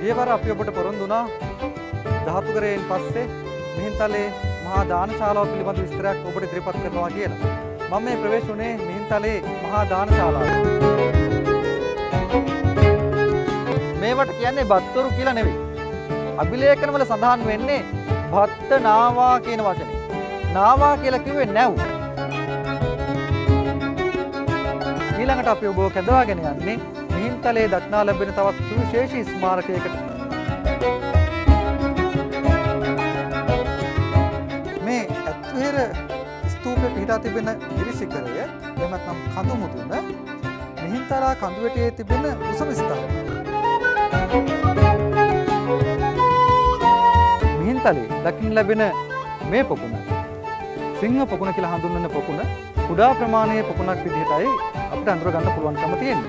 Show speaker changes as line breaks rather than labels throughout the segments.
ගියවර අපි ඔබට පොරොන්දු වුණා ධාතු කරයෙන් පස්සේ මිහින්තලේ මහා දානශාලාව පිළිබඳ විස්තරයක් ඔබට ඉදිරිපත් කරනවා කියලා. මම මේ ප්‍රවේශ වුණේ මිහින්තලේ මහා දානශාලාවට. මේවට කියන්නේ බත්තරු කියලා නෙවෙයි. අභිලේඛන වල සඳහන් වෙන්නේ භත්ත නාවා කියන වචනේ. නාවා කියලා කිව්වේ නැව්. ඊළඟට අපි ඔබව කැඳවාගෙන යන්නේ මිහින්තලේ දක්නා ලැබෙන තවත් සුවිශේෂී ස්මාරකයකට. මේ ඇත්වැහෙර ස්තූපයේ පිහිටා තිබෙන ගිරිශිඛරය එහෙම නැත්නම් කඳු මුදුන මිහින්තලා කඳුවැටියේ තිබෙන උසම ස්ථානය. මිහින්තලේ දකින්න ලැබෙන මේ පොකුණ සිංහ පොකුණ කියලා හඳුන්වන පොකුණ කුඩා ප්‍රමාණයේ පොකුණක් විදිහටයි අපිට අඳුර ගන්න පුළුවන්කම තියෙන්නේ.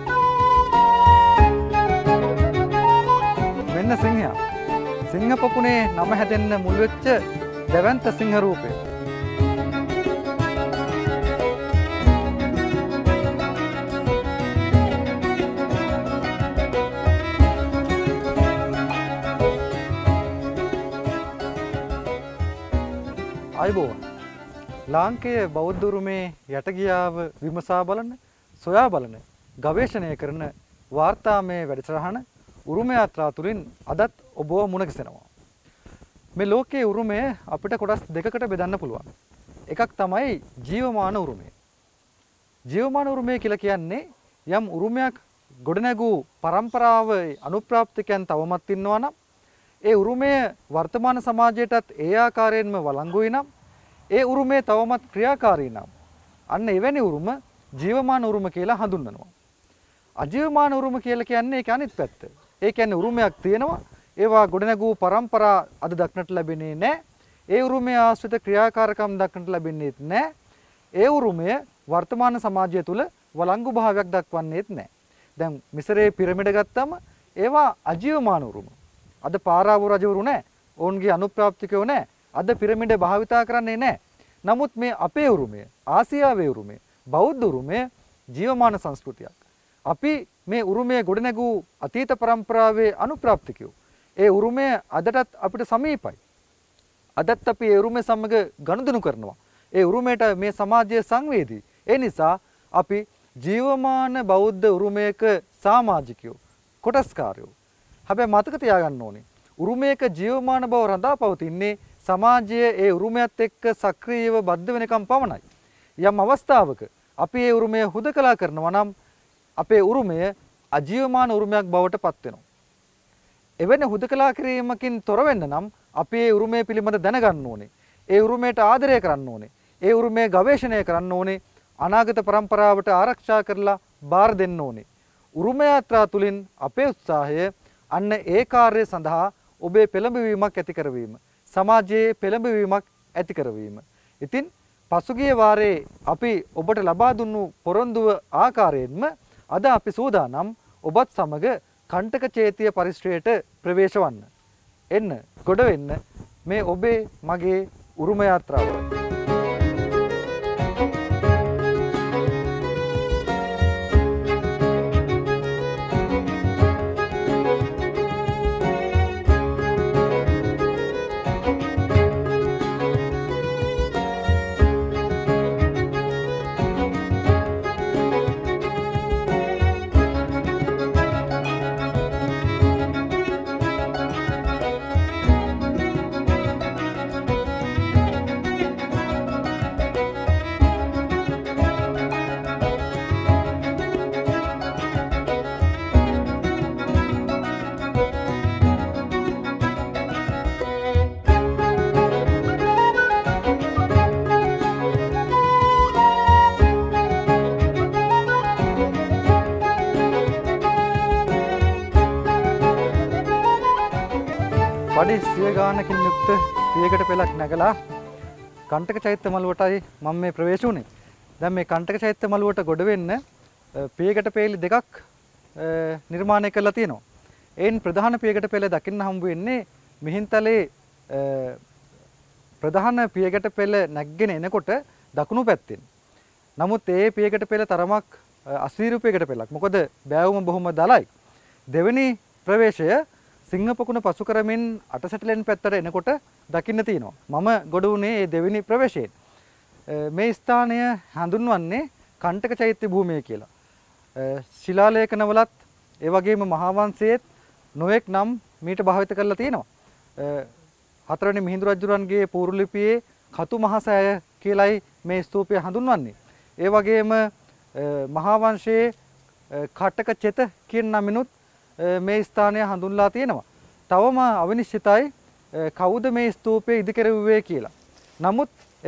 මෙන්න සිංහයා. සිංහ පොකුණේ නම හැදෙන්න මුල් වෙච්ච දැවැන්ත සිංහ රූපය. අයබෝවන්. ලාංකේය බෞද්ධ උරුමේ යටගියාව විමසා බලන, සොයා බලන, ගවේෂණය කරන වාර්තාමය වැඩසටහන උරුම යාත්‍රා තුළින් අදත් ඔබව මුණ ගැසෙනවා. මේ ලෝකයේ උරුමය අපිට කොටස් දෙකකට බෙදන්න පුළුවන්. එකක් තමයි ජීවමාන උරුමය. ජීවමාන උරුමය කියලා කියන්නේ යම් උරුමයක් ගොඩනැගූ පරම්පරාවේ අනුප්‍රාප්තිකයන් තවමත් ඉන්නවා නම් ඒ උරුමය වර්තමාන සමාජයටත් ඒ ආකාරයෙන්ම වළංගුයි නම් ඒ උරුමය තවමත් ක්‍රියාකාරී නම් අන්න එවැනි උරුම ජීවමාන උරුම කියලා හඳුන්වනවා. අජීවමාන උරුම කියලා කියන්නේ ඒක අනිත් පැත්ත. ඒ කියන්නේ උරුමයක් තියෙනවා ඒවා ගොඩනැගූ පරම්පරා අද දක්නට ලැබෙන්නේ නැහැ. ඒ උරුමය ආශ්‍රිත ක්‍රියාකාරකම් දක්නට ලැබෙන්නේත් නැහැ. ඒ උරුමය වර්තමාන සමාජය තුළ වළංගු භාවයක් දක්වන්නේත් නැහැ. දැන් මිසරයේ පිරමිඩ ගත්තම ඒවා අජීවමාන උරුම. අද පාරාවෝ රජවරු නැහැ. ඔවුන්ගේ අනුප්‍රාප්තිකයෝ නැහැ. අද පිරමිඩ භාවිතා කරන්නේ නැහැ. නමුත් මේ අපේ උරුමය, ආසියාවේ උරුමය, බෞද්ධ උරුමය ජීවමාන සංස්කෘතියක්. අපි මේ උරුමය ගොඩනැගූ අතීත පරම්පරාවේ අනුප්‍රාප්තිකයෝ. ඒ උරුමය අදටත් අපිට සමීපයි. අදත් අපි ඒ උරුමය සමග ගනුදෙනු කරනවා. ඒ උරුමයට මේ සමාජයේ සංවේදී. ඒ නිසා අපි ජීවමාන බෞද්ධ උරුමයක සමාජිකයෝ, කොටස්කාරයෝ. හැබැයි මතක තියාගන්න ඕනේ. උරුමයක ජීවමාන බව රඳා පවතින්නේ සමාජයේ ඒ උරුමයත් එක්ක සක්‍රීයව බද්ධ වෙනකම් පමණයි. යම් අවස්ථාවක අපි ඒ උරුමය හුදකලා කරනවා නම් අපේ උරුමය අජීවමාන උරුමයක් බවට පත් වෙනවා. එවැනි හුදකලා කිරීමකින් තොර වෙන්න නම් අපි ඒ උරුමය පිළිබඳ දැනගන්න ඕනේ. ඒ උරුමයට ආදරය කරන්න ඕනේ. ඒ උරුමය ගවේෂණය කරන්න ඕනේ. අනාගත පරම්පරාවට ආරක්ෂා කරලා බාර දෙන්න ඕනේ. උරුම යාත්‍රා තුළින් අපේ උත්සාහය අන්න ඒ කාර්යය සඳහා ඔබේ පෙළඹවීමක් ඇති කරවීම. සමාජයේ පෙළඹවීමක් ඇති කරවීම. ඉතින් පසුගිය වාරේ අපි ඔබට ලබා දුන්නු පොරොන්දුව ආකාරයෙන්ම අද අපි සූදානම් ඔබත් සමග කණ්ඨක චේතිය පරිශ්‍රයට ප්‍රවේශ වන්න. එන්න, ගොඩ වෙන්න මේ ඔබේ මගේ උරුම යාත්‍රාවට. වඩි සිය ගානකින් යුක්ත පියකට පෙළක් නැගලා කණ්ඨක චෛත්‍ය මළුවටයි මම මේ ප්‍රවේශ වුණේ. දැන් මේ කණ්ඨක චෛත්‍ය මළුවට ගොඩ වෙන්න පියකට පෙළි දෙකක් නිර්මාණය කරලා තියෙනවා. එයින් ප්‍රධාන පියකට පෙළ දකින්න හම්බ වෙන්නේ මිහින්තලේ ප්‍රධාන පියකට පෙළ නැග්ගෙන එනකොට දකුණු පැත්තෙන්. නමුත් ඒ පියකට පෙළ තරමක් අසීරු පියකට පෙළක්. මොකද බෑවුම බොහොම දලයි. දෙවෙනි ප්‍රවේශය සිංහපොකුණ පසු කරමින් අටසැටලෙන් පැත්තට එනකොට දකින්න තියෙනවා. මම ගොඩ වුණේ මේ දෙවෙනි ප්‍රවේශයෙන්. මේ ස්ථානය හඳුන්වන්නේ කණ්ඨක චෛත්‍ය භූමිය කියලා. ශිලාලේඛනවලත් ඒ වගේම මහා වංශයේත් නොඑක් නම් මීට භාවිත කරලා තියෙනවා. හතරවෙනි මිහිඳු රජුරන්ගේ පූර්ව ලිපියේ කතු මහසෑය කියලයි මේ ස්තූපය හඳුන්වන්නේ. ඒ වගේම මහා වංශයේ කටක චෙත කියන නමිනුත් මේ ස්ථානය හඳුන්ලා තියෙනවා. තවම අවිනිශ්චිතයි කවුද මේ ස්තූපය ඉදිකරුවේ කියලා. නමුත්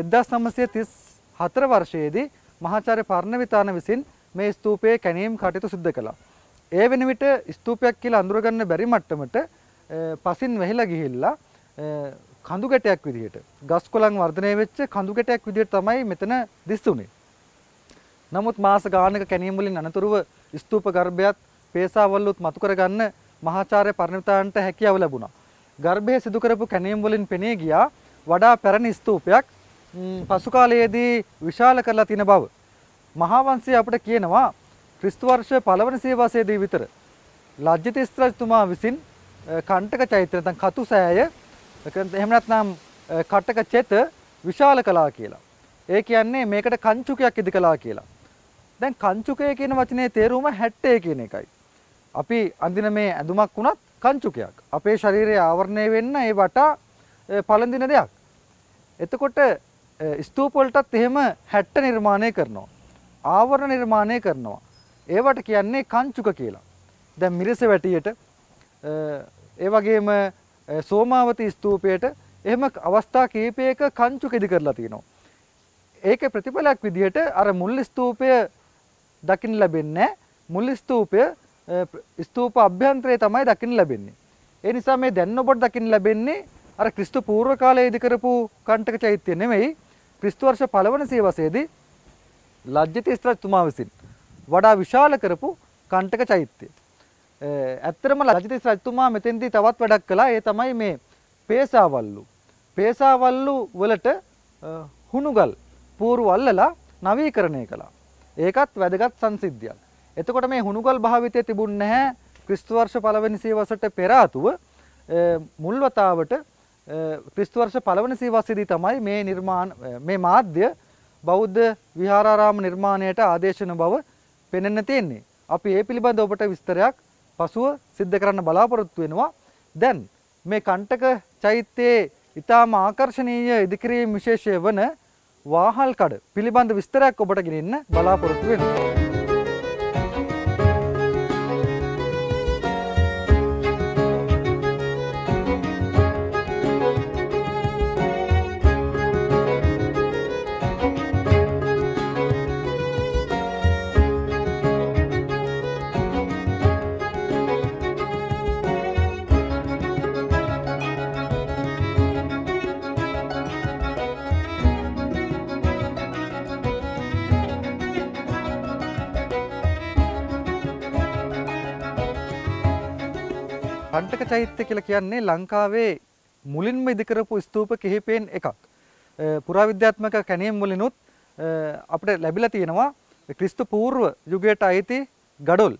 1934 වර්ෂයේදී මහාචාර්ය පර්ණවිතාන විසින් මේ ස්තූපයේ කැණීම් කටයුතු සිදු කළා. ඒ වෙන විට ස්තූපයක් කියලා අඳුරගන්න බැරි මට්ටමට පසින් වැහිලා ගිහිල්ලා කඳු ගැටයක් විදිහට ගස් කොළන් වර්ධනය වෙච්ච කඳු ගැටයක් විදිහට තමයි මෙතන දිස්සුනේ. නමුත් මාස ගානක කැණීම් වලින් අනතුරුව ස්තූප ගර්භයත් පේසාවල්ලුත් මතු කරගන්න මහාචාර්ය පර්ණවිතාන්ට හැකියාව ලැබුණා. ගර්භයේ සිදු කරපු කැණීම් වලින් පෙනී ගියා වඩා පැරණි ස්තූපයක් පසු කාලයේදී විශාල කරලා තියෙන බව. මහා වංශය අපිට කියනවා ක්‍රිස්තු වර්ෂ 1 වන සියවසේදී විතර ලජ්ජිත රජතුමා විසින් කණ්ඨක චෛත්‍ය නැත්නම් කතු සෑය එහෙම නැත්නම් කටක චෙත විශාල කළා කියලා. ඒ කියන්නේ මේකට කංචුකයක් ඉදි කළා කියලා. දැන් කංචුකය කියන වචනේ තේරුම 70 කියන එකයි. අපි අඳින මේ ඇඳුමක් වුණත් කංචුකයක්. අපේ ශරීරය ආවරණය වෙන්න ඒ වටා පළඳින දෙයක්. එතකොට ස්තූප වලටත් එහෙම 70 නිර්මාණය කරනවා. ආවරණ නිර්මාණය කරනවා. ඒවට කියන්නේ කංචුක කියලා. දැන් මිරිසවැටියට ඒ වගේම සෝමාවති ස්තූපයට එහෙම අවස්ථා කීපයක කංචුක ඉදි කරලා තියෙනවා. ඒකේ ප්‍රතිඵලයක් විදිහට අර මුල් ස්තූපය දකින්න ලැබෙන්නේ මුල් ස්තූපය ස්තූප අභ්‍යන්තරයේ තමයි දකින්න ලැබෙන්නේ. ඒ නිසා මේ දැන් ඔබට දකින්න ලැබෙන්නේ අර ක්‍රිස්තු පූර්ව කාලයේ ඉදි කරපු කණ්ඨක චෛත්‍ය නෙමෙයි ක්‍රිස්තු වර්ෂ 1 වන සියවසේදී ලජ්ජිත රජතුමා විසින් වඩා විශාල කරපු කණ්ඨක චෛත්‍ය. ඇත්තටම ලජ්ජිත රජතුමා මෙතෙන්දී තවත් වැඩක් කළා. ඒ තමයි මේ පේසාවල්ලු. පේසාවල්ලු වලට හුණුගල් පූර්ව අල්ලලා නවීකරණය කළා. ඒකත් වැදගත් සංසිද්ධියක්. එතකොට මේ හුණුගල් භාවිතය තිබුණ නැහැ ක්‍රිස්තු වර්ෂ 1 වෙනි සියවසට පෙර ආතුව මුල් වතාවට ක්‍රිස්තු වර්ෂ 1 වෙනි සියවසේදී තමයි මේ මාධ්‍ය බෞද්ධ විහාරාරාම නිර්මාණයට ආදේශන බව පෙනෙන්න තියෙන්නේ. අපි ඒ පිළිබඳව ඔබට විස්තරයක් පසුව සිද්ධ කරන්න බලාපොරොත්තු වෙනවා. දැන් මේ කණ්ඨක චෛත්‍යයේ ඊටාම ආකර්ශනීය ඉදිකිරීම විශේෂය වන වාහල් කඩ පිළිබඳ විස්තරයක් ඔබට ගෙනෙන්න බලාපොරොත්තු වෙනවා. කණ්ඨක චෛත්‍ය කියලා කියන්නේ ලංකාවේ මුලින්ම ඉදි කරපු ස්තූප කිහිපයෙන් එකක්. පුරාවිද්‍යාත්මක කැණීම් වලිනුත් අපිට ලැබිලා තියෙනවා ක්‍රිස්තු පූර්ව යුගයට අයිති ගඩොල්.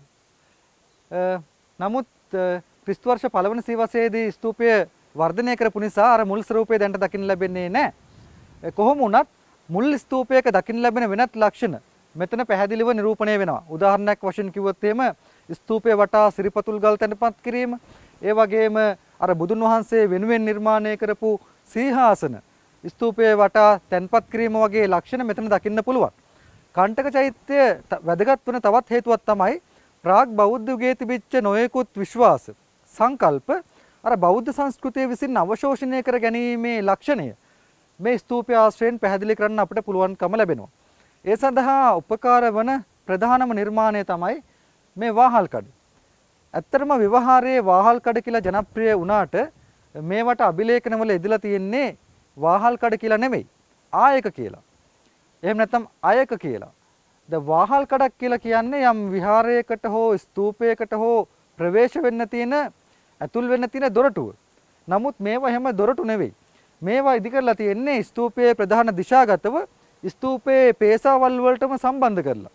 නමුත් ක්‍රිස්තු වර්ෂ 1 වන සියවසේදී ස්තූපය වර්ධනය කරපු නිසා අර මුල් ස්වරූපය දැනට දකින්න ලැබෙන්නේ නැහැ. කොහොම වුණත් මුල් ස්තූපයක දකින්න ලැබෙන වෙනත් ලක්ෂණ මෙතන පැහැදිලිව නිරූපණය වෙනවා. උදාහරණයක් වශයෙන් කිව්වොත් එහෙම ස්තූපය වටා සිරිපතුල් ගල් තැන්පත් කිරීම, ඒ වගේම අර බුදුන් වහන්සේ වෙනුවෙන් නිර්මාණය කරපු සීහාසන ස්තූපයේ වටා තැන්පත් කිරීම වගේ ලක්ෂණ මෙතන දකින්න පුළුවන්. කණ්ඨක චෛත්‍ය වැදගත් වෙන තවත් හේතුවක් තමයි ප්‍රාග් බෞද්ධ යුගයේ තිබිච්ච නොයෙකුත් විශ්වාස සංකල්ප අර බෞද්ධ සංස්කෘතිය විසින් අවශෝෂණය කර ගැනීමේ ලක්ෂණය මේ ස්තූපය ආශ්‍රයෙන් පැහැදිලි කරන්න අපිට පුළුවන්කම ලැබෙනවා. ඒ සඳහා උපකාර වන ප්‍රධානම නිර්මාණය තමයි මේ වාහල් කඩ. ඇත්තටම විවහාරයේ වාහල් කඩ කියලා ජනප්‍රිය වුණාට මේවට අභිලේඛනවල ඉදලා තියෙන්නේ වාහල් කඩ කියලා නෙමෙයි, ආයක කියලා. එහෙම නැත්නම් අයක කියලා. ද වාහල් කඩක් කියලා කියන්නේ යම් විහාරයකට හෝ ස්තූපයකට හෝ ප්‍රවේශ වෙන්න තියෙන ඇතුල් වෙන්න තියෙන දොරටුව. නමුත් මේවා හැම දොරටු නෙවෙයි. මේවා ඉදි කරලා තියෙන්නේ ස්තූපයේ ප්‍රධාන දිශාගතව ස්තූපයේ පේසාවල් වලටම සම්බන්ධ කරලා.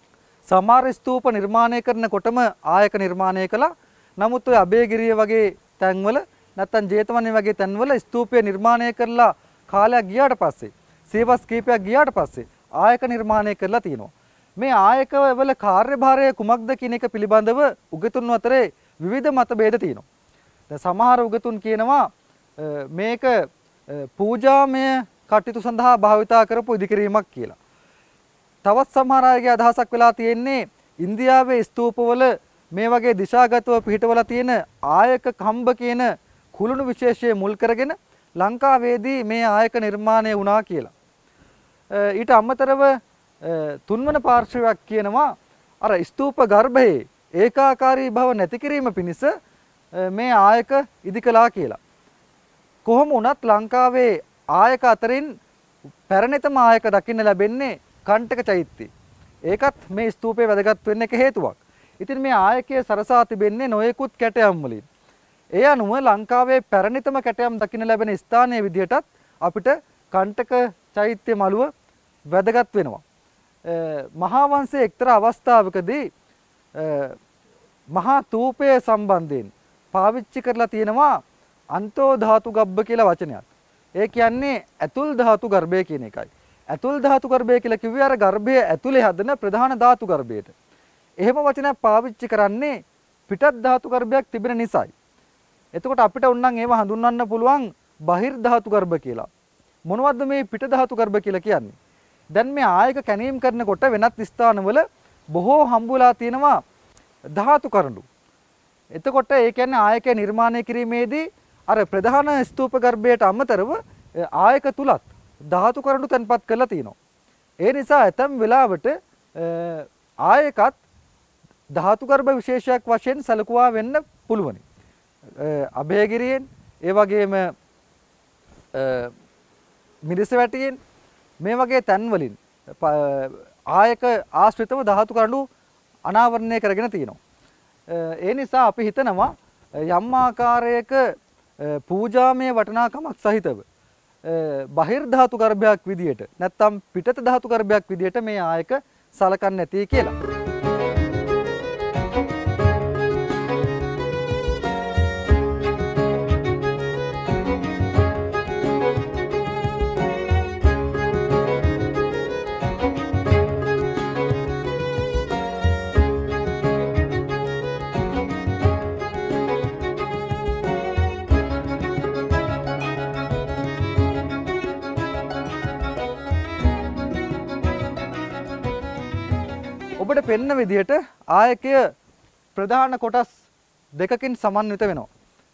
සමහර ස්තූප නිර්මාණය කරනකොටම ආයක නිර්මාණය කළා. නමුත් ඔය අබේගිරිය වගේ තැන්වල නැත්නම් ජේතවනේ වගේ තැන්වල ස්තූපය නිර්මාණය කරලා කාලයක් ගියාට පස්සේ සීවස් කීපයක් ගියාට පස්සේ ආයක නිර්මාණය කරලා තියෙනවා. මේ ආයකවල කාර්යභාරය කුමක්ද කියන එක පිළිබඳව උගතුන් අතරේ විවිධ මතභේද තියෙනවා. දැන් සමහර උගතුන් කියනවා මේක පූජාමය කටයුතු සඳහා භාවිතා කරපු ඉදිකිරීමක් කියලා. තවත් සමහර අයගේ අදහසක් වෙලා තියෙන්නේ ඉන්දියාවේ ස්තූපවල මේ වගේ දිශාගතව පිහිටවලා තියෙන ආයක කම්බ කියන කුළුණු විශේෂය මුල් කරගෙන ලංකාවේදී මේ ආයක නිර්මාණය වුණා කියලා. ඊට අමතරව තුන්වන පාර්ශ්වයක් කියනවා අර ස්තූප ගර්භයේ ඒකාකාරී බව නැති කිරීම පිණිස මේ ආයක ඉදිකලා කියලා. කොහොම වුණත් ලංකාවේ ආයක අතරින් පැරණිතම ආයක දකින්න ලැබෙන්නේ කණ්ඨක චෛත්‍යය. ඒකත් මේ ස්තූපේ වැදගත් වෙන්න එක හේතුවක්. ඉතින් මේ ආයකයේ සරසා තිබෙන්නේ නොයෙකුත් කැටයම් වලින්. ඒ අනුව ලංකාවේ පැරණිතම කැටයම් දකින්න ලැබෙන ස්ථානයේ විදිහටත් අපිට කණ්ඨක චෛත්‍ය මළුව වැදගත් වෙනවා. මහා වංශයේ එක්තරා අවස්ථාවකදී මහා තූපය සම්බන්ධයෙන් පාවිච්චි කරලා තියෙනවා අන්තෝ ධාතු ගබ්බ කියලා වචනයක්. ඒ කියන්නේ ඇතුල් ධාතු ගර්භය කියන එකයි. ඇතුල් ධාතු ගර්භය කියලා කිව්වේ අර ගර්භයේ ඇතුලේ හදන ප්‍රධාන ධාතු ගර්භයට. එහෙම වචනයක් පාවිච්චි කරන්නේ පිටත් ධාතු ගර්භයක් තිබෙන නිසායි. එතකොට අපිට උන්නම් ඒව හඳුන්වන්න පුළුවන් බහිර් ධාතු ගර්භ කියලා. මොනවද මේ පිට ධාතු ගර්භ කියලා කියන්නේ? දැන් මේ ආයක කැණීම් කරනකොට වෙනත් ස්ථානවල බොහෝ හම්බුලා තියෙනවා ධාතු කරඬු. එතකොට ඒ කියන්නේ ආයක නිර්මාණය කිරීමේදී අර ප්‍රධාන ස්තූප ගර්භයට අමතරව ආයක තුලත් ධාතු කරඬු තැන්පත් කරලා තියෙනවා. ඒ නිසා ඇතම් වෙලාවට ආයකත් ධාතු ගර්භ විශේෂයක් වශයෙන් සැලකුවා වෙන්න පුළුවනි. අභයගිරියෙන් ඒ වගේම මිරිසවැටියෙන් මේ වගේ තැන් වලින් ආයක ආශ්‍රිතව ධාතු කරඬු අනාවරණය කරගෙන තියෙනවා. ඒ නිසා අපි හිතනවා යම් ආකාරයක පූජාමය වටිනාකමක් සහිතව බහිර් ධාතු ගර්භයක් විදියට නැත්නම් පිටත ධාතු ගර්භයක් විදියට මේ ආයක සලකන්නේ නැති කියලා. ඔබට පෙන්න විදිහට ආයකය ප්‍රධාන කොටස් දෙකකින් සමන්විත වෙනවා.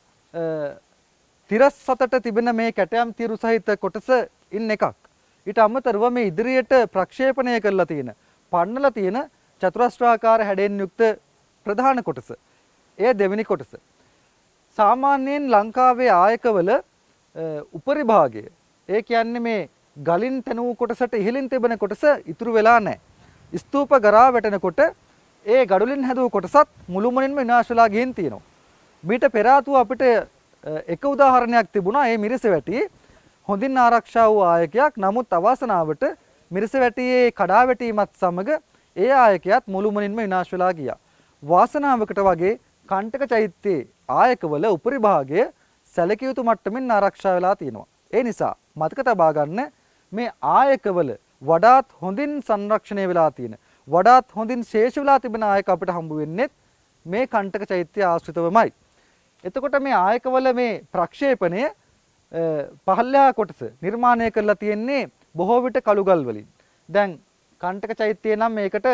තිරස් සතට තිබෙන මේ කැටයම් තීරු සහිත කොටස ඉන් එකක්. ඊට අමතරව මේ ඉදිරියට ප්‍රක්ෂේපණය කරලා තියෙන, පන්නලා තියෙන චතුරස්‍රාකාර හැඩයෙන් යුක්ත ප්‍රධාන කොටස. එය දෙවෙනි කොටස. සාමාන්‍යයෙන් ලංකාවේ ආයකවල උපරි භාගය, ඒ කියන්නේ මේ ගලින් තැනූ කොටසට ඉහළින් තිබෙන කොටස ඉතුරු වෙලා නැහැ. ස්තූප ගරා වැටෙනකොට ඒ ගඩොලින් හැදුව කොටසත් මුළුමනින්ම විනාශ වෙලා ගින් තියෙනවා. මීට පෙර ආතුව අපිට එක උදාහරණයක් තිබුණා. ඒ මිරිසවැටි හොඳින් ආරක්ෂා වූ ආයකයක්. නමුත් අවාසනාවට මිරිසවැටියේ කඩා වැටීමත් සමග ඒ ආයකයත් මුළුමනින්ම විනාශ වෙලා ගියා. වාසනාවකට වගේ කණ්ඨක චෛත්‍යයේ ආයකවල උපරි භාගය සැලකිය යුතු මට්ටමින් ආරක්ෂා වෙලා තියෙනවා. ඒ නිසා මතක තබා ගන්න මේ ආයකවල වඩාත් හොඳින් සංරක්ෂණය වෙලා තියෙන, වඩාත් හොඳින් ශේෂ වෙලා තිබෙන ආයක අපිට හම්බ වෙන්නේ මේ කණ්ඨක චෛත්‍ය ආශ්‍රිතවමයි. එතකොට මේ ආයකවල මේ ප්‍රක්ෂේපණය පහළයා කොටස නිර්මාණය කරලා තියෙන්නේ බොහෝ විට කළුගල් වලින්. දැන් කණ්ඨක චෛත්‍යය නම් මේකට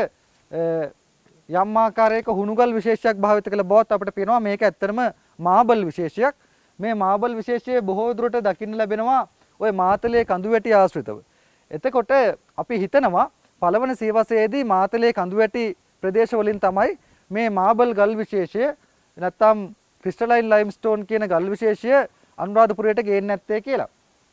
යම් ආකාරයක හුණුගල් විශේෂයක් භාවිත කළ බවත් අපිට පේනවා. මේක ඇත්තටම මාබල් විශේෂයක්. මේ මාබල් විශේෂය බොහෝ දුරට දකින්න ලැබෙනවා ওই මාතලේ කඳුවැටි ආශ්‍රිතව. එතකොට අපි හිතනවා පළවන සීවසයේදී මාතලේ කඳුවැටි ප්‍රදේශ වලින් තමයි මේ මාබල් ගල් විශේෂය නැත්නම් ක්‍රිස්ටලයින් ලයිම්ස්ටෝන් කියන ගල් විශේෂය අනුරාධපුරයට ගේන්නේ නැත්තේ කියලා.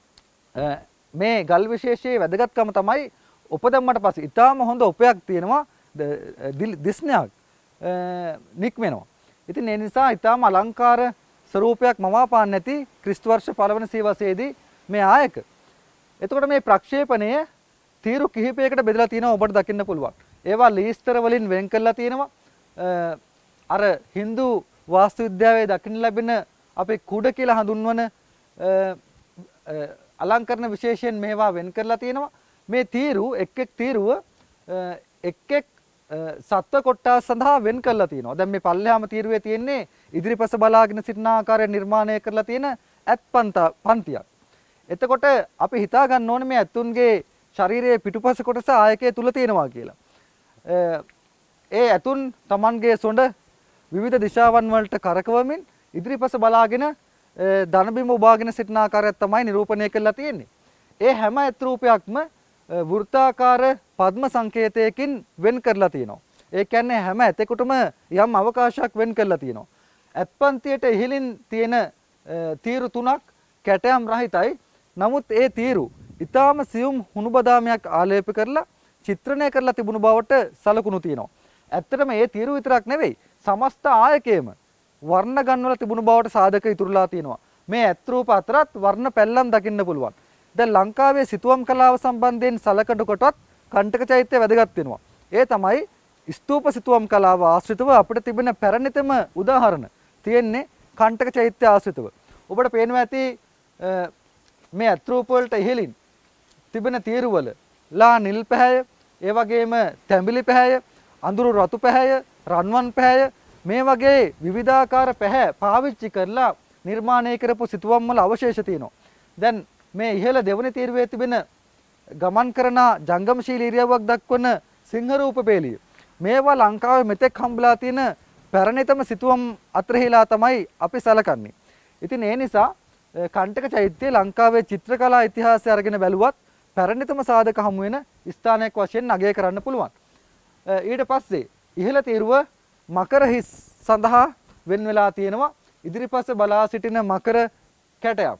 මේ ගල් විශේෂයේ වැදගත්කම තමයි උපදම්මට පස්සේ ඊටාම හොඳ උපයක් තියෙනවා, දිස්නයක් නික්මෙනවා. ඉතින් ඒ නිසා ඊටාම අලංකාර ස්වරූපයක් මවාපාන්න නැති ක්‍රිස්තු වර්ෂ පළවන සීවසයේදී මේ ආයක. එතකොට මේ ප්‍රක්ෂේපණය තීරු කිහිපයකට බෙදලා තියෙනවා, ඔබට දකින්න පුළුවන්. ඒවා ලීස්තර වලින් වෙන් කරලා තියෙනවා. අර Hindu වාස්තු විද්‍යාවේ දකින්න ලැබෙන අපි කුඩ කියලා හඳුන්වන අලංකරණ විශේෂයෙන් මේවා වෙන් කරලා තියෙනවා. මේ තීරු එක් තීරුව එක් සත්ව කොටස් සඳහා වෙන් කරලා තියෙනවා. දැන් මේ පල්ලෙහාම තීරුවේ තියෙන්නේ ඉදිරිපස බලාගෙන සිටින ආකාරයෙන් නිර්මාණය කරලා තියෙන ඇත් පන්තියක්. එතකොට අපි හිතා ගන්න ඕනේ මේ ඇතුන්ගේ ශරීරයේ පිටුපස කොටස ආයකයේ තුල තියෙනවා කියලා. ඒ ඇතුන් Tamanගේ සොඬ විවිධ දිශාවන් වලට කරකවමින් ඉදිරිපස බලාගෙන ධනබිම උබාගෙන සිටින ආකාරයක් තමයි නිරූපණය කරලා තියෙන්නේ. ඒ හැම ඇත් රූපයක්ම වෘත්තාකාර පද්ම සංකේතයකින් වෙන් කරලා තියෙනවා. ඒ කියන්නේ හැම ඇතෙකුටම යම් අවකාශයක් වෙන් කරලා තියෙනවා. ඇත්පන්තියට ඉහළින් තියෙන තීරු තුනක් කැටයම් රහිතයි. නමුත් ඒ තීරු ඊටාම සියුම් හුණු බදාමයක් ආලේප කරලා චිත්‍රණය කරලා තිබුණු බවට සලකුණු තියෙනවා. ඇත්තටම මේ තීරු විතරක් නෙවෙයි සමස්ත ආයකයේම වර්ණ ගන්වල තිබුණු බවට සාධක ඉතුරුලා තියෙනවා. මේ ඇත් රූප අතරත් වර්ණ පැල්ලම් දකින්න පුළුවන්. දැන් ලංකාවේ සිතුවම් කලාව සම්බන්ධයෙන් සලකන කොටත් කණ්ඨක චෛත්‍ය වැදගත් වෙනවා. ඒ තමයි ස්තූප සිතුවම් කලාව ආශ්‍රිතව අපිට තිබෙන පැරණිතම උදාහරණ තියෙන්නේ කණ්ඨක චෛත්‍ය ආශ්‍රිතව. ඔබට පේනවා ඇති මේ ඇත් රූප වලට ඉහළින් තිබෙන තීරුවල ලා නිල් පැහැය, ඒ වගේම තැඹිලි පැහැය, අඳුරු රතු පැහැය, රන්වන් පැහැය මේ වගේ විවිධාකාර පැහැ පාවිච්චි කරලා නිර්මාණය කරපු සිතුවම් වල අවශේෂ තියෙනවා. දැන් මේ ඉහළ දෙවන තීරුවේ තිබෙන ගමන් කරන ජංගමශීලී ඉරියව්වක් දක්වන සිංහ රූප පේළිය. මේවා ලංකාවේ මෙතෙක් හම්බලා තියෙන පැරණිතම සිතුවම් අතරහිලා තමයි අපි සලකන්නේ. ඉතින් ඒ නිසා කණ්ඨක චෛත්‍ය ලංකාවේ චිත්‍රකලා ඉතිහාසය අරගෙන බැලුවත් පැරණිතම සාධක හමු වෙන ස්ථානයක් වශයෙන් අගය කරන්න පුළුවන්. ඊට පස්සේ ඉහළ තීරුව මකර හිස් සඳහා වෙන් වෙලා තියෙනවා. ඉදිරිපස බලා සිටින මකර කැටයක්.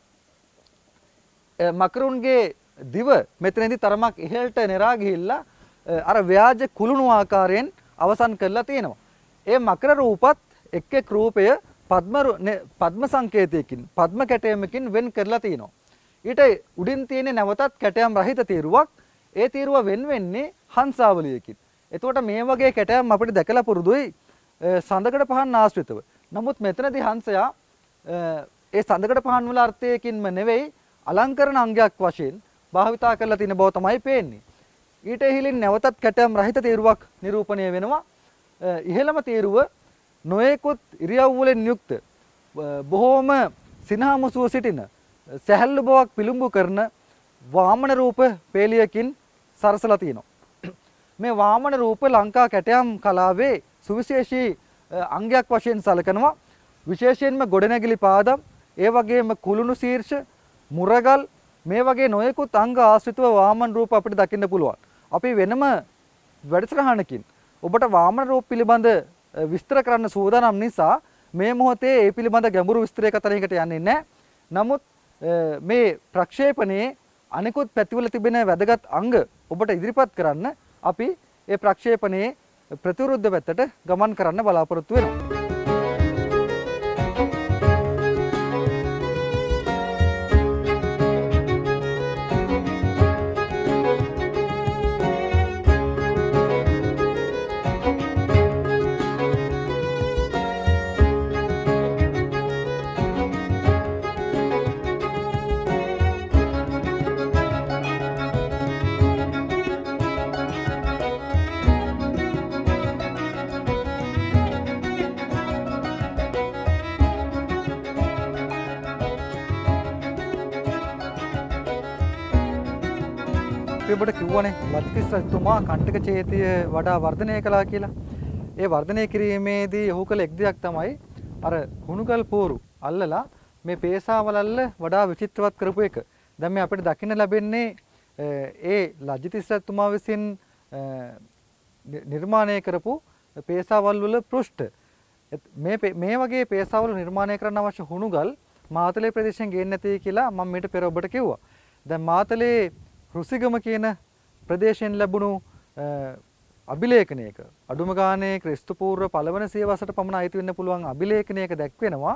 මකරුන්ගේ දිව මෙතනදී තරමක් ඉහළට නෙරා ගිහිල්ලා අර ව්‍යාජ කුළුණු ආකාරයෙන් අවසන් කරලා තියෙනවා. ඒ මකර රූපත් එක් රූපය පද්ම සංකේතයකින් පද්ම කැටයමකින් වෙන් කරලා තියෙනවා. ඊට උඩින් තියෙන නැවතත් කැටයම් රහිත තීරුවක්. ඒ තීරුව වෙන් වෙන්නේ හංසාවලියකින්. එතකොට මේ වගේ කැටයම් අපිට දැකලා පුරුදුයි සඳකඩ පහන් ආශ්‍රිතව. නමුත් මෙතනදී හංසයා ඒ සඳකඩ පහන් වල අර්ථයකින්ම නෙවෙයි අලංකරණ අංගයක් වශයෙන් භාවිතා කරලා තියෙන බව තමයි පේන්නේ. ඊට ඉහළින් නැවතත් කැටයම් රහිත තීරුවක් නිරූපණය වෙනවා. ඉහළම තීරුව නොයෙකුත් ඉරියව් වලින් යුක්ත බොහෝම සිනහමුසුව සිටින සැහැල්ලු බවක් පිළිඹු කරන වාමන රූප පේලියකින් සරසලා තියෙනවා. මේ වාමන රූප ලංකා කැටයම් කලාවේ සුවිශේෂී අංගයක් වශයෙන් සැලකනවා. විශේෂයෙන්ම ගොඩනැගිලි පාදම්, ඒ වගේම කුළුණු ශීර්ෂ, මුරගල් මේ වගේ නොයෙකුත් අංග ආශ්‍රිතව වාමන රූප අපිට දකින්න පුළුවන්. අපි වෙනම වැඩසටහනකින් ඔබට වාමන රූප පිළිබඳ විස්තර කරන්න සූදානම් නිසා මේ මොහොතේ ඒ පිළිබඳ ගැඹුරු විස්තරයකට යන්නේ නැහැ. නමුත් මේ ප්‍රක්ෂේපණයේ අනිකුත් පැතිවල තිබෙන වැදගත් අංග ඔබට ඉදිරිපත් කරන්න අපි ඒ ප්‍රක්ෂේපණයේ ප්‍රතිවිරුද්ධ පැත්තට ගමන් කරන්න බලාපොරොත්තු වෙනවා. ඔබට කිව්වනේ ලජ්ජිතිස් රජතුමා කණ්ඨක චේතිය වඩා වර්ධනය කළා කියලා. ඒ වර්ධනය කිරීමේදී ඔහු කළ එක් දෙයක් තමයි අර හුණුගල් පෝරු අල්ලලා මේ පේසාවලල්ල වඩා විචිත්‍රවත් කරපු එක. දැන් මේ අපිට දකින්න ලැබෙන්නේ ඒ ලජ්ජිතිස් රජතුමා විසින් නිර්මාණය කරපු පේසාවල් වල පෘෂ්ඨ. මේ වගේ පේසාවල් නිර්මාණය කරන්න අවශ්‍ය හුණුගල් මාතලේ ප්‍රදේශයෙන් ගේන්න නැtei කියලා මම මීට පෙර ඔබට කිව්වා. දැන් මාතලේ රුසිගම කියන ප්‍රදේශයෙන් ලැබුණු අභිලේඛනයක අඩුම ගානේ ක්‍රිස්තු පූර්ව පළවන සියවසට පමණ අයිති වෙන්න පුළුවන් අභිලේඛනයක දැක්වෙනවා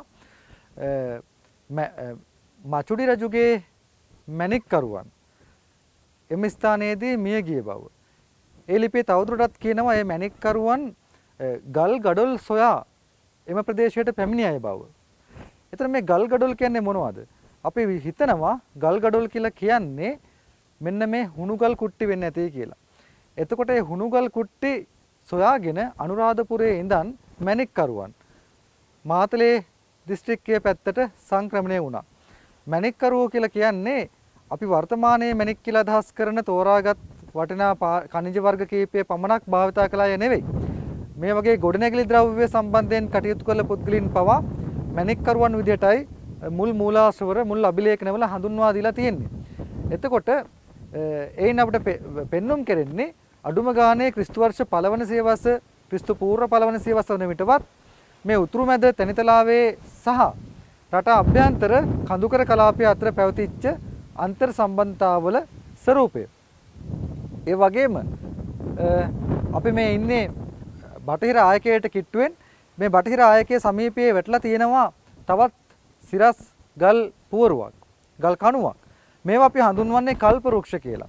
මචුඩි රජුගේ මැණික්කරුවන් එම ස්ථානයේදී මිය ගිය බව. ඒ ලිපියේ තවදුරටත් කියනවා මේ මැණික්කරුවන් ගල් ගඩොල් සොයා එම ප්‍රදේශයට පැමිණි අය බව. එතන මේ ගල් ගඩොල් කියන්නේ මොනවද? අපි හිතනවා ගල් ගඩොල් කියලා කියන්නේ මෙන්න මේ හුණුගල් කුට්ටි වෙන්නේ නැtei කියලා. එතකොට මේ හුණුගල් කුට්ටි සොයාගෙන අනුරාධපුරයේ ඉඳන් මැණික්කරුවන් මාතලේ දිස්ත්‍රික්කයේ පැත්තට සංක්‍රමණය වුණා. මැණික්කරුවෝ කියලා කියන්නේ අපි වර්තමානයේ මැණික් කියලා අදහස් කරන තෝරාගත් වටිනා ඛනිජ වර්ග කීපය පමණක් භාවිතා කළා ය නෙවෙයි. මේ වගේ ගොඩනැගිලි ද්‍රව්‍ය සම්බන්ධයෙන් කටයුතු කළ පුද්ගලයන් පවා මැණික්කරුවන් විදිහටයි මුල් මූලාශ්‍රවර මුල් අභිලේඛනවල හඳුන්වා දීලා තියෙන්නේ. එතකොට එයින් අපිට පෙන්눔 කෙරෙන්නේ අඩුම ගානේ ක්‍රිස්තු වර්ෂ පළවන සියවස ක්‍රිස්තු පූර්ව පළවන සියවස වන විටවත් මේ උතුරු මැද තැනිතලාවේ සහ රට අභ්‍යන්තර කඳුකර කලාපය අතර පැවතිච්ච අන්තර් සම්බන්ධතාවල ස්වરૂපය. ඒ වගේම අපි මේ ඉන්නේ බටහිර ආයකයට කිට්ටුවෙන් මේ බටහිර ආයකයේ සමීපයේ වැටලා තියෙනවා තවත් සිරස් ගල් පුවරුවක් ගල් කණුවක්. මේවා අපි හඳුන්වන්නේ කල්ප වෘක්ෂ කියලා.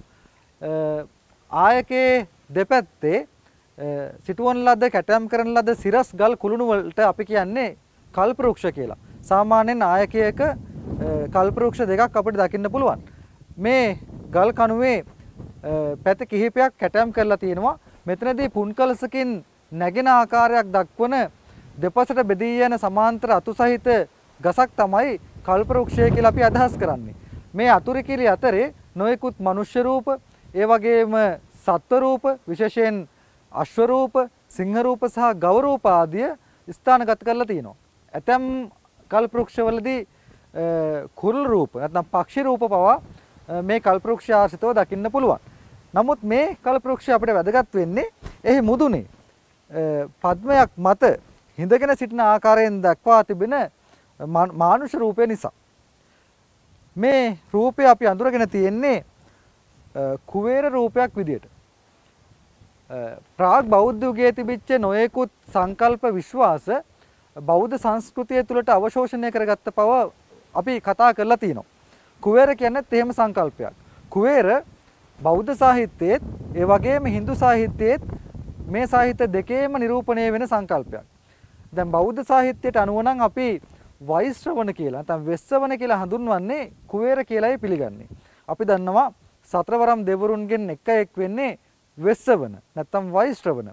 ආයකයේ දෙපැත්තේ සිටුවන ලද කැටයම් කරන ලද සිරස් ගල් කුළුණු වලට අපි කියන්නේ කල්ප වෘක්ෂ කියලා. සාමාන්‍යයෙන් ආයකයක කල්ප වෘක්ෂ දෙකක් අපිට දකින්න පුළුවන්. මේ ගල් කණුවේ පැත කිහිපයක් කැටයම් කරලා තියෙනවා. මෙතනදී පුන්කලසකින් නැගෙන ආකාරයක් දක්වන දෙපසට බෙදී යන සමාන්තර අතු සහිත ගසක් තමයි කල්ප වෘක්ෂය කියලා අපි අදහස් කරන්නේ. මේ අතුරුකිලි අතරේ නොයෙකුත් මනුෂ්‍ය රූප, ඒ වගේම සත්ව රූප, විශේෂයෙන් අශ්ව රූප, සිංහ රූප සහ ගව රූප ආදිය ස්ථානගත කරලා තියෙනවා. ඇතැම් කල්ප වෘක්ෂවලදී කුරුළු රූප නැත්නම් පක්ෂි රූප පවා මේ කල්ප වෘක්ෂ ආශ්‍රිතව දකින්න පුළුවන්. නමුත් මේ කල්ප වෘක්ෂය අපිට වැදගත් වෙන්නේ එහි මුදුනේ පද්මයක් මත හිඳගෙන සිටින ආකාරයෙන් දක්වා තිබෙන මානුෂ රූපය නිසා. මේ රූපය අපි අඳුරගෙන තියෙන්නේ කුවේර රූපයක් විදියට. ප්‍රාග් බෞද්ධ යුගයේ තිබිච්ච නොයෙකුත් සංකල්ප විශ්වාස බෞද්ධ සංස්කෘතිය තුළට අවශෝෂණය කරගත්ත බව අපි කතා කරලා තියෙනවා. කුවේර කියන්නේ තේම සංකල්පයක්. කුවේර බෞද්ධ සාහිත්‍යයේත් ඒ වගේම Hindu සාහිත්‍යයේත් මේ සාහිත්‍ය දෙකේම නිරූපණය වෙන සංකල්පයක්. දැන් බෞද්ධ සාහිත්‍යයට අනුව නම් අපි වෛශ්‍රවණ කියලා නැත්නම් වෙස්සවණ කියලා හඳුන්වන්නේ කුවේර කියලායි පිළිගන්නේ. අපි දන්නවා සතරවරම් දෙවරුන්ගෙන් එක් වෙන්නේ වෙස්සවණ නැත්නම් වෛශ්‍රවණ.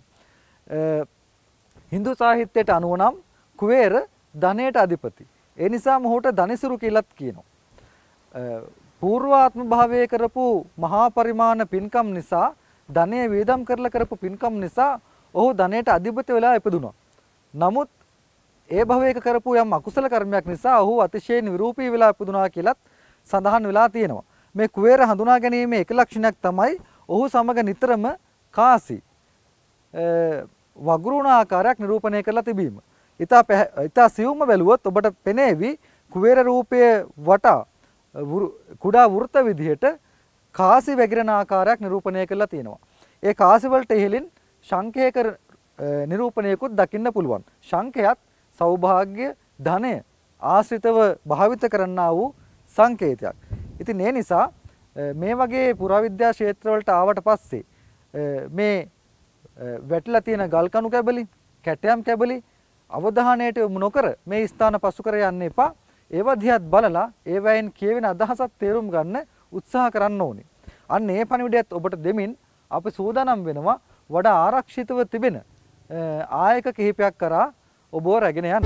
Hindu සාහිත්‍යයට අනුව නම් කුවේර ධනයට අධිපති. ඒ නිසා මොහුට ධනසිරු කියලාත් කියනවා. පූර්වාත්ම භාවයේ කරපු මහා පරිමාණ පින්කම් නිසා ධනය වේදම් කරලා කරපු පින්කම් නිසා ඔහු ධනයට අධිපති වෙලා ඉපදුණා. නමුත් ඒ භවයක කරපු යම් අකුසල කර්මයක් නිසා ඔහු අතිශයින් විරූපී වෙලා ඉපදුණා කියලත් සඳහන් වෙලා තියෙනවා. මේ කුවේර හඳුනා ගැනීමේ එක ලක්ෂණයක් තමයි ඔහු සමග නිතරම කාසි වගුරුණ ආකාරයක් නිරූපණය කරලා තිබීම. ඊට සියුම්ම බැලුවොත් ඔබට පෙනේවි කුවේර රූපයේ වටා කුඩා වෘත විදිහට කාසි වැగిරෙන ආකාරයක් නිරූපණය කරලා තියෙනවා. ඒ කාසි වලට ඉහළින් ශංඛයක නිරූපණයකුත් දකින්න පුළුවන්. ශංඛයත් සෞභාග්‍ය ධනය ආශ්‍රිතව භාවිත කරන්නා වූ සංකේතයක්. ඉතින් ඒ නිසා මේ වගේ පුරාවිද්‍යා ක්ෂේත්‍රවලට ආවට පස්සේ මේ වැටලා තියෙන ගල් කණු කැබලි, කැටයම් කැබලි අවධානයට යොමු නොකර මේ ස්ථාන පසු කර යන්න එපා. ඒවා දිහාත් බලලා ඒවයින් කියවෙන අදහසක් තේරුම් ගන්න උත්සාහ කරන්න ඕනේ. අන්න ඒ පණිවිඩයත් ඔබට දෙමින් අපි සූදානම් වෙනවා වඩා ආරක්ෂිතව තිබෙන ආයක කිහිපයක් කරා ඔබව රැගෙන යන්න.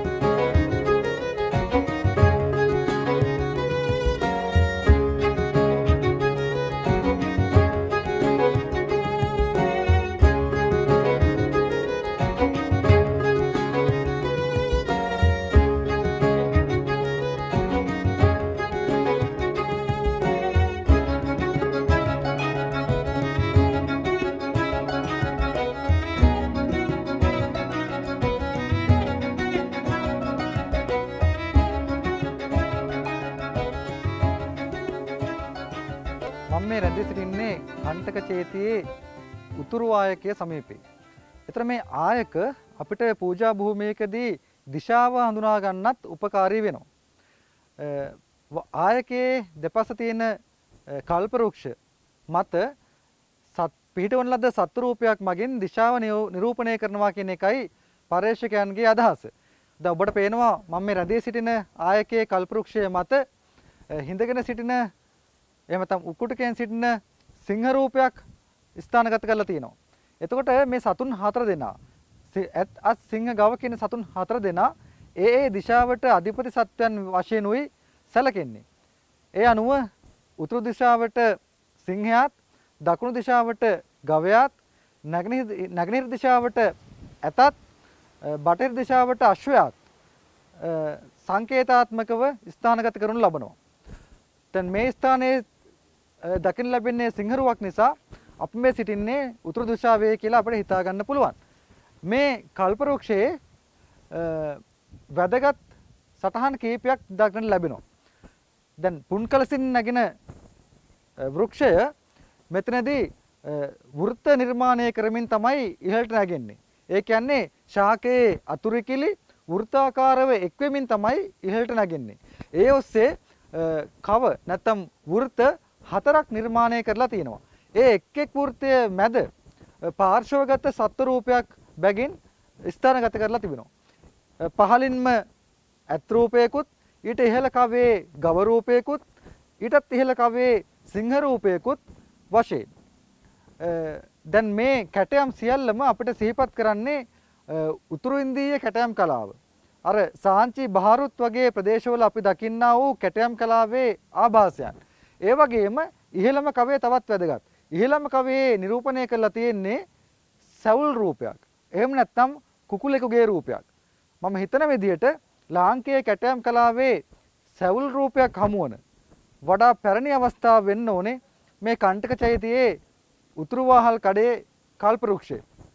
මේ රැඳී සිටින්නේ කණ්ඨක චේතියේ උතුරු ආයකයේ සමීපේ. ඒතර මේ ආයක අපිට පූජා භූමියකදී දිශාව හඳුනා ගන්නත් උපකාරී වෙනවා. ආයකයේ දෙපස තියෙන කල්ප වෘක්ෂ මත පිහිටවන ලද සත්ත්ව රූපයක් මගින් දිශාව නිරූපණය කරනවා කියන එකයි පර්යේෂකයන්ගේ අදහස. දැන් ඔබට පේනවා මම මේ රැඳී සිටින ආයකයේ කල්පවෘක්ෂය මත හිඳගෙන සිටින එහෙම නැත්නම් උකුටකෙන් සිටින සිංහ රූපයක් ස්ථානගත කරලා තියෙනවා. එතකොට මේ සතුන් 4 දෙනා අත් සිංහ ගව කියන සතුන් 4 දෙනා ඒ දිශාවට අධිපති සත්වයන් වශයෙන් උයි සැලකෙන්නේ. ඒ අනුව උතුරු දිශාවට සිංහයාත්, දකුණු දිශාවට ගවයාත්, නැගෙනහිර දිශාවට ඇතත්, බටහිර දිශාවට අශ්වයාත් සංකේතාත්මකව ස්ථානගත කරනු ලබනවා. දැන් මේ ස්ථානයේ දකින්න ලැබෙන්නේ සිංහරුවක් නිසා අපි මේ සිටින්නේ උතුරු දිශාවේ කියලා අපිට හිතා ගන්න පුළුවන්. මේ කල්පවෘක්ෂයේ වැදගත් සටහන් කීපයක් දක්නට ලැබෙනවා. දැන් පුන්කලසින් නැගෙන වෘක්ෂය මෙතනදී වෘත්ත නිර්මාණය කරමින් තමයි ඉහළට නැගෙන්නේ. ඒ කියන්නේ ශාකයේ අතුරුකිලි වෘත්තාකාරව එක්වෙමින් තමයි ඉහළට නැගෙන්නේ. ඒ ඔස්සේ කව නැත්තම් වෘත්ත 4ක් නිර්මාණය කරලා තියෙනවා. ඒ එක් වෘත්තය මැද පාර්ශවගත සත්ව රූපයක් බැගින් ස්ථානගත කරලා තිබෙනවා. පහළින්ම ඇත් රූපයකුත්, ඊට ඉහළ කවේ ගව රූපයකුත්, ඊටත් ඉහළ කවේ සිංහ රූපයකුත් වශයෙන්. දැන් මේ කැටයම් සියල්ලම අපිට සිහිපත් කරන්නේ උතුරු ඉන්දීය කැටයම් කලාව. අර සාංචි බහාරුත් වගේ ප්‍රදේශවල අපි දකින්නා වූ කැටයම් කලාවේ ආభాසයන්. ඒ වගේම ඉහළම කවේ තවත් වැදගත්. ඉහළම කවේ නිරූපණය කරලා තියෙන්නේ සැවුල් රූපයක්. එහෙම නැත්නම් කුකුලෙකුගේ රූපයක්. මම හිතන විදිහට ලාංකේය කැටයම් කලාවේ සැවුල් රූපයක් හමුවන වඩා පැරණි අවස්ථාව වෙන්න ඕනේ මේ කණ්ඨක චෛත්‍යයේ උතුරු වාහල් කඩේ කල්පවෘක්ෂය.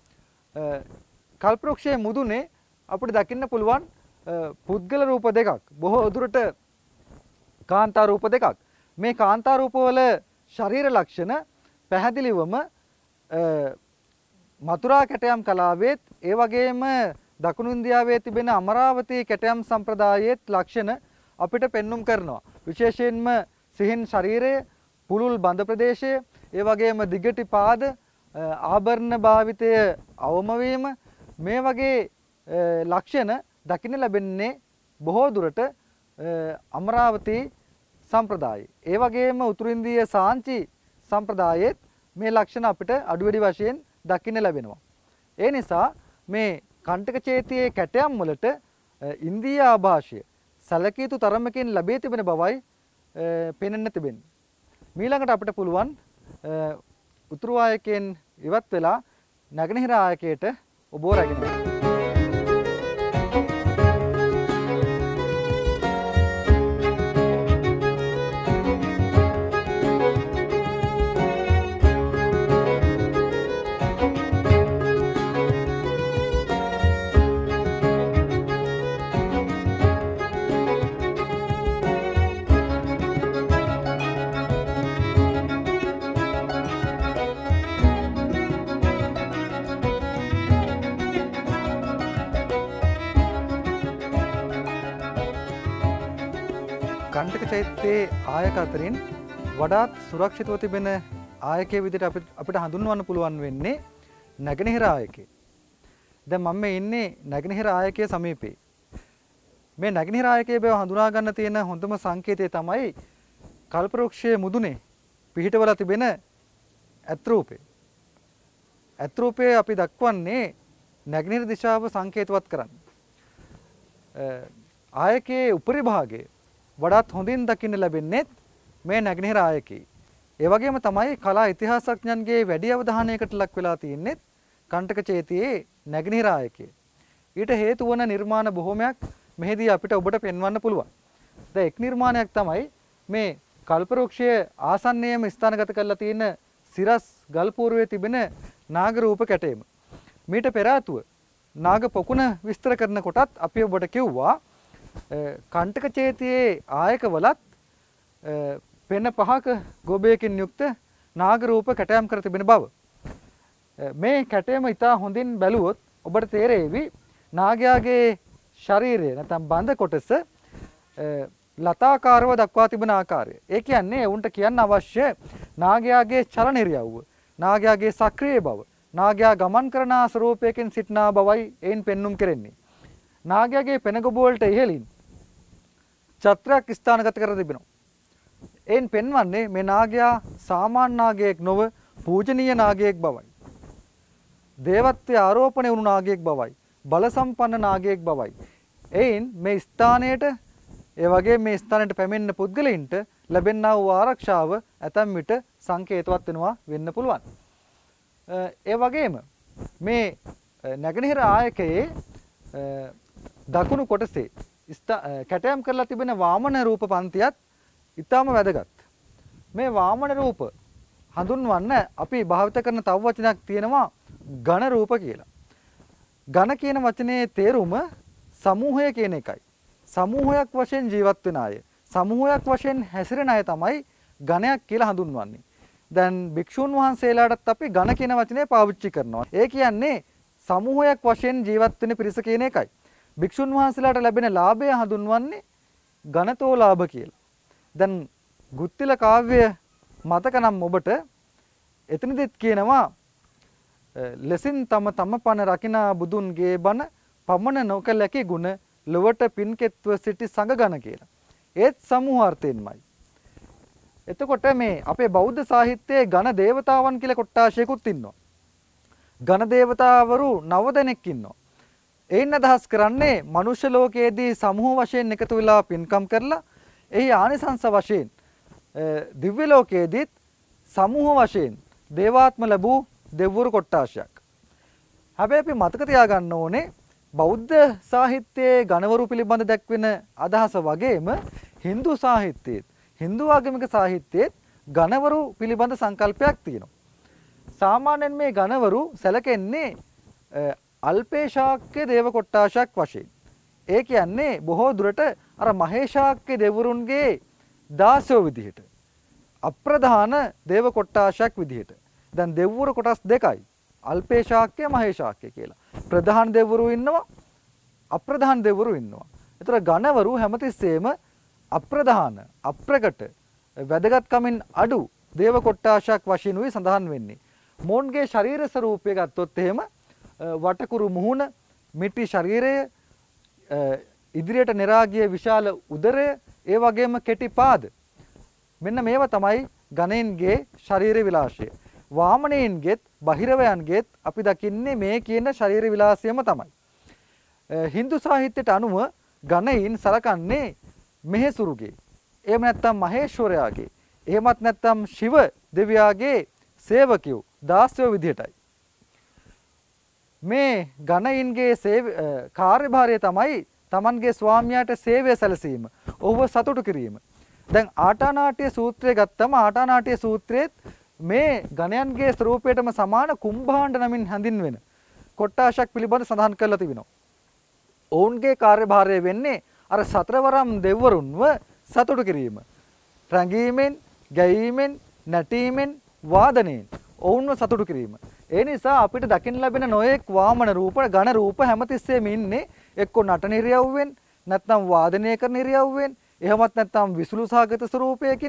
කල්පවෘක්ෂයේ මුදුනේ අපිට දකින්න පුළුවන් පුද්ගල රූප දෙකක්. බොහෝ දුරට කාන්තා රූප දෙකක්. මේ කාන්තා රූපවල ශරීර ලක්ෂණ පැහැදිලිවම මතුරා කැටයම් කලාවෙත් ඒ වගේම දකුණු ඉන්දියාවේ තිබෙන අමරාවතී කැටයම් සම්ප්‍රදායයේත් ලක්ෂණ අපිට පෙන්눔 කරනවා. විශේෂයෙන්ම සිහින් ශරීරය, පුළුල් බඳ ප්‍රදේශය, ඒ වගේම දිගටි පාද, ආභරණ භාවිතය අවම වීම මේ වගේ ලක්ෂණ දකින්න ලැබෙන්නේ බොහෝ දුරට අමරාවතී සම්ප්‍රදායේ. ඒ වගේම උතුරු ඉන්දීය සාංචි සම්ප්‍රදායේත් මේ ලක්ෂණ අපිට අඩු වැඩි වශයෙන් දකින්න ලැබෙනවා. ඒ නිසා මේ කණ්ඨක චේතියේ කැටයම් වලට ඉන්දීය ආభాෂය සැලකිය යුතු තරමකින් ලැබී තිබෙන බවයි පෙනෙන්න තිබෙන්නේ. ඊළඟට අපිට පුළුවන් උතුරු ආයකයෙන් ඉවත් වෙලා නැගෙනහිර ආයකයට ඔබව රැගෙන යන්න. කණ්ඨක චෛත්‍යයේ ආයක අතරින් වඩාත් සුරක්ෂිතව තිබෙන ආයකයේ විදිහට අපිට හඳුන්වන්න පුළුවන් වෙන්නේ නැගෙනහිර ආයකය. දැන් මම මේ ඉන්නේ නැගෙනහිර ආයකයේ සමීපේ. මේ නැගෙනහිර ආයකයේ බව හඳුනා ගන්න තියෙන හොඳම සංකේතය තමයි කල්පවෘක්ෂයේ මුදුනේ පිහිටවලා තිබෙන ඇත් රූපය. ඇත් රූපය අපි දක්වන්නේ නැගෙනහිර දිශාව සංකේතවත් කරන්න. ආයකයේ උපරි භාගයේ වඩාත් හොඳින් දකින්න ලැබෙන්නේ මේ නැගෙනහිර ආයකයේ. ඒ වගේම තමයි කලා ඉතිහාසඥයන්ගේ වැඩි අවධානයකට ලක් වෙලා තියෙන්නේ කණ්ඨක චේතියේ නැගෙනහිර ආයකයේ. ඊට හේතු වන නිර්මාණ බොහෝමයක් මෙහිදී අපිට ඔබට පෙන්වන්න පුළුවන්. දැන් එක් නිර්මාණයක් තමයි මේ කල්පවෘක්ෂයේ ආසන්නයේම ස්ථානගත කරලා තියෙන සිරස් ගල්පූර්වයේ තිබෙන නාග රූප කැටයම. මීට පෙර ආතුව නාග පොකුණ විස්තර කරන කොටත් අපි ඔබට කිව්වා කණ්ඨක චේතියේ ආයකවලත් පෙන පහක ගොබයකින් යුක්ත නාග රූප කැටයම් කර තිබෙන බව. මේ කැටයම ඉතා හොඳින් බැලුවොත් ඔබට තේරෙවි නාගයාගේ ශරීරය නැත්නම් බඳ කොටස ලතාකාරව දක්වා තිබෙන ආකාරය. ඒ කියන්නේ උන්ට කියන්න අවශ්‍ය නාගයාගේ චලන ඉරියව්ව, නාගයාගේ සක්‍රීය බව, නාගයා ගමන් කරන ස්වරූපයකින් සිටිනා බවයි එයින් පෙන්눔 කෙරෙන්නේ. නාගයාගේ පෙනගොබ වලට ඉහළින් ඡත්‍රයක් ස්ථානගත කර තිබෙනවා. එයින් පෙන්වන්නේ මේ නාගයා සාමාන්‍ය නාගයෙක් නොව පූජනීය නාගයෙක් බවයි. දේවත්වයේ ආරෝපණය වුණු නාගයෙක් බවයි. බල සම්පන්න නාගයෙක් බවයි. එයින් මේ ස්ථානයට ඒ වගේ මේ ස්ථානයට පැමිණෙන පුද්ගලයින්ට ලැබෙනා වූ ආරක්ෂාව ඇතැම් විට සංකේතවත් වෙනවා වෙන්න පුළුවන්. ඒ වගේම මේ නැගෙනහිර ආයකයේ දකුණු කොටසේ කැටයම් කරලා තිබෙන වාමන රූප පන්තියත් ඊටාම වැදගත්. මේ වාමන රූප හඳුන්වන්න අපි භාවිත කරන තව වචනයක් තියෙනවා ඝන රූප කියලා. ඝන කියන වචනේ තේරුම සමූහය කියන එකයි. සමූහයක් වශයෙන් ජීවත් වෙන අය, සමූහයක් වශයෙන් හැසිරෙන අය තමයි ඝනයක් කියලා හඳුන්වන්නේ. දැන් භික්ෂුන් වහන්සේලාටත් අපි ඝන කියන වචනේ පාවිච්චි කරනවා. ඒ කියන්නේ සමූහයක් වශයෙන් ජීවත් වෙන පිරිස කියන එකයි. භික්ෂුන් වහන්සේලාට ලැබෙන ලාභය හඳුන්වන්නේ ඝනතෝ ලාභ කියලා. දැන් ගුත්තිල කාව්‍ය මතක නම් ඔබට එතනදිත් කියනවා ලෙසින් තම පන රකිනා බුදුන්ගේ බණ පමණ නොකලකි ගුණ ලොවට පින්කෙත්ව සිටි සංඝ ගණ කියලා. ඒත් සමූහාර්ථයෙන්මයි. එතකොට මේ අපේ බෞද්ධ සාහිත්‍යයේ ඝන දේවතාවන් කියලා කොට්ටාශයකුත් ඉන්නවා. ඝන දේවතාවරු 9 දෙනෙක් ඉන්නවා. එයින් අදහස් කරන්නේ මනුෂ්‍ය ලෝකයේදී සමූහ වශයෙන් එකතු වෙලා පින්කම් කරලා එහි ආනිසංස වශයෙන් දිව්‍ය ලෝකයේදීත් සමූහ වශයෙන් දේවාත්ම ලැබූ දෙවිවරු කොට්ටාශයක්. හැබැයි අපි මතක තියාගන්න ඕනේ බෞද්ධ සාහිත්‍යයේ ඝනවරු පිළිබඳ දැක්වෙන අදහස වගේම Hindu සාහිත්‍යයේත් Hindu ආගමික සාහිත්‍යයේත් ඝනවරු පිළිබඳ සංකල්පයක් තියෙනවා. සාමාන්‍යයෙන් මේ ඝනවරු සැලකෙන්නේ අල්පේශාක්‍ය දේව කොට්ටාශයක් වශයෙන්. ඒ කියන්නේ බොහෝ දුරට අර මහේශාක්‍ය දෙවරුන්ගේ දාසයෝ විදිහට. අප්‍රධාන දේව කොට්ටාශයක් විදිහට. දැන් දෙව්වරු කොටස් දෙකයි. අල්පේශාක්‍ය මහේශාක්‍ය කියලා. ප්‍රධාන දෙවරු ඉන්නවා, අප්‍රධාන දෙවරු ඉන්නවා. ඒතර ඝනවරු හැමතිස්සෙම අප්‍රධාන, අප්‍රකට, වැදගත්කමින් අඩු දේව කොට්ටාශයක් වශයෙන් උයි සඳහන් වෙන්නේ. මොවුන්ගේ ශරීර ස්වරූපය ගත්තොත් එහෙම වටකුරු මුහුණ, මිටි ශරීරය, ඉදිරියට නෙරාගිය විශාල උදරය, ඒ වගේම කෙටි පාද. මෙන්න මේවා තමයි ඝනයින්ගේ ශරීර විලාසය. වාමනයින්ගෙත් බහිරවයන්ගෙත් අපි දකින්නේ මේ කියන ශරීර විලාසයම තමයි. Hindu සාහිත්‍යයට අනුව ඝනයින් සලකන්නේ මෙහෙසුරුගේ, එහෙම නැත්නම් මහේශ්වරයාගේ, එහෙමත් නැත්නම් ශිව දෙවියාගේ සේවකයෝ, දාසයෝ විදිහටයි. මේ ඝනයින්ගේ කාර්යභාරය තමයි Tamanගේ ස්වාමියාට සේවය සැලසීම, ඔහුව සතුටු කිරීම. දැන් ආටානාටිය සූත්‍රය ගත්තම ආටානාටිය සූත්‍රයේත් මේ ඝනයන්ගේ ස්වරූපයටම සමාන කුම්භාණ්ඩ නමින් හැඳින්වෙන කොට්ටාශයක් පිළිබඳ සඳහන් කරලා තිබෙනවා. ඔවුන්ගේ කාර්යභාරය වෙන්නේ අර සතරවරම් දෙවිවරුන්ව සතුටු කිරීම. රැඟීමෙන්, ගැයීමෙන්, නැටීමෙන්, වාදනයෙන් ඔවුන්ව සතුටු කිරීම. ඒ නිසා අපිට දකින්න ලැබෙන නොයෙක් වාමන රූප, ඝන රූප හැමතිස්සෙම ඉන්නේ එක්ක නටන ඉරියව්වෙන්, නැත්නම් වාදනය කරන ඉරියව්වෙන්, එහෙමත් නැත්නම් විසුළු සාගත ස්වරූපයකින්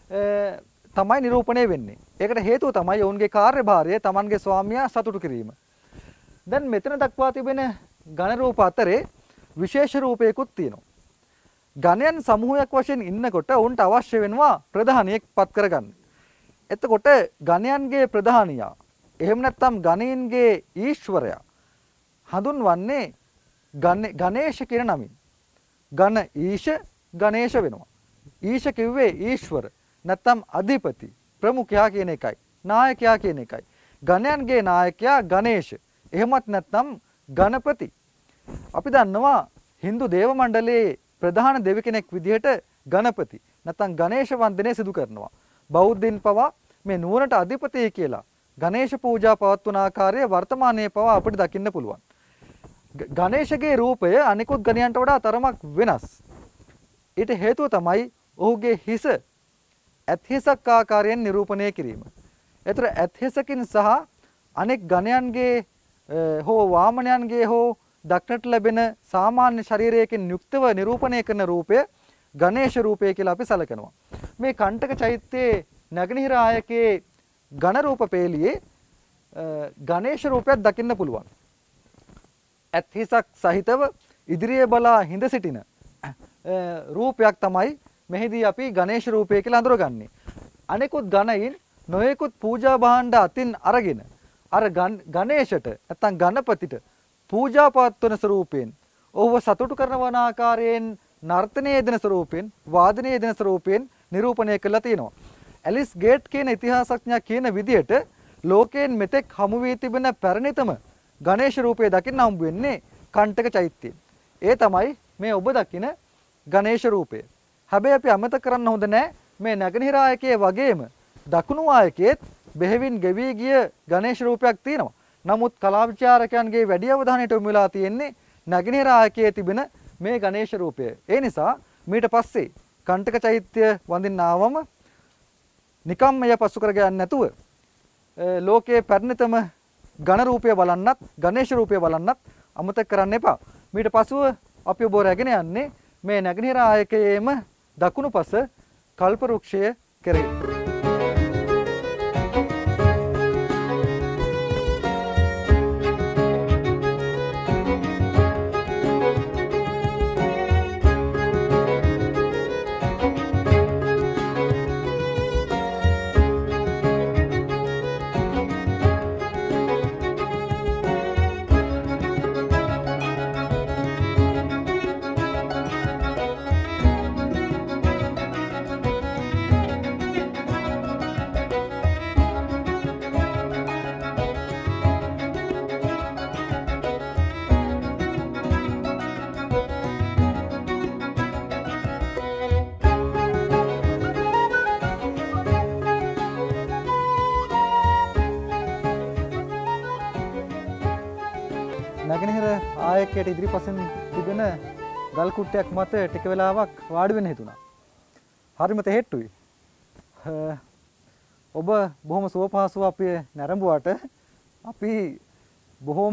තමයි නිරූපණය වෙන්නේ. ඒකට හේතුව තමයි ඔවුන්ගේ කාර්යභාරය Tamanගේ ස්වාමියා සතුටු කිරීම. දැන් මෙතන දක්වා තිබෙන ඝන රූප අතරේ විශේෂ රූපයකුත් තියෙනවා. ඝනයන් සමූහයක් වශයෙන් ඉන්නකොට ඔවුන්ට අවශ්‍ය වෙනවා ප්‍රධානියෙක් පත් කරගන්න. එතකොට ඝනයන්ගේ ප්‍රධානියා, එහෙම නැත්නම් ඝනයින්ගේ ඊශ්වරයා හඳුන්වන්නේ ගණේශ කියන නමින්. ඝන ඊශ ගණේශ වෙනවා. ඊශ කිව්වේ ඊශ්වර, නැත්නම් අධිපති, ප්‍රමුඛයා කියන එකයි, නායකයා කියන එකයි. ඝනයන්ගේ නායකයා ගණේශ, එහෙමත් නැත්නම් ගණපති. අපි දන්නවා Hindu දේව මණ්ඩලයේ ප්‍රධාන දෙවි කෙනෙක් විදිහට ගණපති නැත්නම් ගණේශ වන්දනය සිදු කරනවා. බෞද්ධින් පවා මේ නුවණට අධිපති කියලා ගණේශ පූජා පවත්වන ආකාරය වර්තමානයේ පවා අපිට දකින්න පුළුවන්. ගණේශගේ රූපය අනිකුත් ගණයන්ට වඩා තරමක් වෙනස්. ඊට හේතුව තමයි ඔහුගේ හිස ඇත්හිසක් ආකාරයෙන් නිරූපණය කිරීම. ඒතර ඇත්හිසකින් සහ අනෙක් ගණයන්ගේ හෝ වාමනයන්ගේ හෝ දක්නට ලැබෙන සාමාන්‍ය ශරීරයකින් යුක්තව නිරූපණය කරන රූපය ගණේශ රූපය කියලා අපි සැලකනවා. මේ කණ්ඨක චෛත්‍යයේ නැගෙනහිර ආයකයේ ඝන රූප පේළියේ ගණේශ රූපයක් දකින්න පුළුවන්. ඇත්හිසක් සහිතව ඉදිරියේ බලා හිඳ සිටින රූපයක් තමයි මෙහිදී අපි ගණේශ රූපය කියලා අඳුරගන්නේ. අනෙකුත් ගණයින් නොයෙකුත් පූජා භාණ්ඩ අතින් අරගෙන අර ගණේශට නැත්නම් ගණපතිට පූජා පවත්වන ස්වරූපයෙන් ඔහුව සතුටු කරන ආකාරයෙන් නර්තනයේ දෙන ස්වරූපයෙන් වාදනයේ දෙන ස්වරූපයෙන් නිරූපණය කළා තියෙනවා. ඇලිස් ගේට් කියන ඉතිහාසඥයා කියන විදිහට ලෝකයෙන් මෙතෙක් හමු වී තිබෙන පැරණිතම ගණේශ රූපය දකින්න හම්බ වෙන්නේ කණ්ඨක චෛත්‍යයෙන්. ඒ තමයි මේ ඔබ දකින ගණේශ රූපය. හැබැයි අපි අමතක කරන්න හොඳ නැහැ මේ නැගෙනහිර ආයකයේ වගේම දකුණු ආයකයේත් බෙහෙවින් ගෙවි ගිය ගණේශ රූපයක් තියෙනවා. නමුත් කලා විචාරකයන්ගේ වැඩි අවධානයට යොමු වෙලා තියෙන්නේ නැගෙනහිර ආයකයේ තිබෙන මේ ගණේශ රූපය. ඒ නිසා මීට පස්සේ කණ්ඨක චෛත්‍ය වඳින්න ආවම නිකම්ම එය පසු කර ගන්න නැතුව ලෝකයේ පැරණිතම ගණ රූපය බලන්නත් ගණේශ රූපය බලන්නත් අමතක කරන්න එපා. මීට පසුව අපි ඔබ රැගෙන යන්නේ මේ නැගෙනහිර ආයකයේම දකුණු පස කල්ප වෘක්ෂය කෙරෙහි. නැගෙනහිර ආයකයට ඉදිරිපසින් තිබෙන ගල් කුට්ටයක් මත ටික වෙලාවක් වාඩි වෙන්න හිතුණා. හරිම තෙහෙට්ටුයි. ඔබ බොහොම සුවපහසුව අපි නැරඹුවාට අපි බොහොම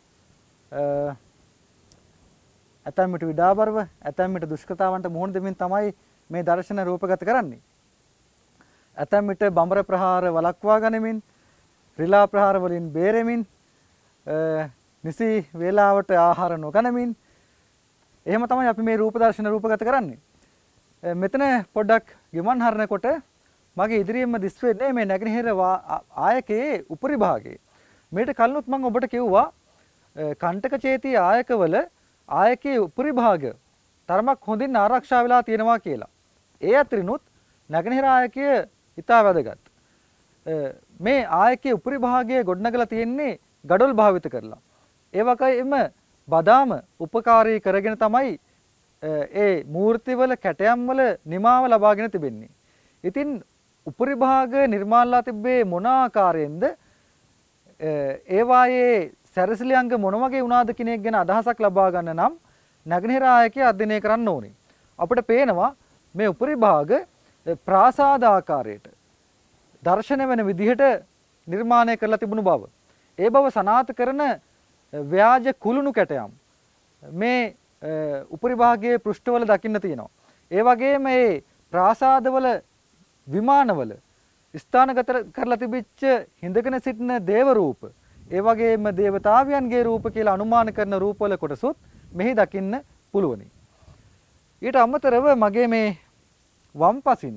ඇතැම්මට විඩාබරව ඇතැම්මට දුෂ්කරතාවන්ට මුහුණ දෙමින් තමයි මේ දර්ශන රූපගත කරන්නේ. ඇතැම්මට බඹර ප්‍රහාර වළක්වා ගනිමින් රිලා ප්‍රහාර වලින් බේරෙමින් නිසි වේලාවට ආහාර නොගනිමින් එහෙම තමයි අපි මේ රූප දර්ශන රූපගත කරන්නේ. මෙතන පොඩ්ඩක් ගමන් හරනකොට මගේ ඉදිරියෙන්ම දිස් වෙන්නේ මේ නැගෙනහිර ආයකයේ උපරි භාගයේ. මේට කලිනුත් මම ඔබට කිව්වා කණ්ඨක චේති ආයකවල ආයකයේ උපරි භාගය තරමක් හොඳින් ආරක්ෂා වෙලා තියෙනවා කියලා. ඒ අතරිනුත් නැගෙනහිර ආයකය ඉතා වැදගත්. මේ ආයකයේ උපරි භාගයේ ගොඩනගලා තියෙන්නේ ගඩොල් භාවිත කරලා. ඒ වගේම බදාම උපකාරී කරගෙන තමයි ඒ මූර්තිවල කැටයම් වල නිමාව ලබාගෙන තිබෙන්නේ. ඉතින් උපරි භාග නිර්මාණලා තිබ්බේ මොන ආකාරයෙන්ද? ඒ වායේ සැරසිලි අංග මොන වගේ වුණාද කියන එක ගැන අදහසක් ලබා ගන්න නම් නැගෙනහිර ආයකය අධ්‍යයනය කරන්න ඕනේ. අපිට පේනවා මේ උපරි භාග ප්‍රාසාද ආකාරයට දර්ශන වෙන විදිහට නිර්මාණය කරලා තිබුණු බව. ඒ බව සනාථ කරන ව්‍යාජ කුළුණු කැටයම් මේ උපරි භාගයේ පෘෂ්ඨවල දකින්න තියෙනවා. ඒ වගේම මේ ප්‍රාසාදවල විමානවල ස්ථානගත කරලා තිබිච්ච හිඳගෙන සිටින දේව රූප, ඒ වගේම දේවතාවයන්ගේ රූප කියලා අනුමාන කරන රූපවල කොටසුත් මෙහි දකින්න පුළුවනි. ඊට අමතරව මගේ මේ වම් පසින්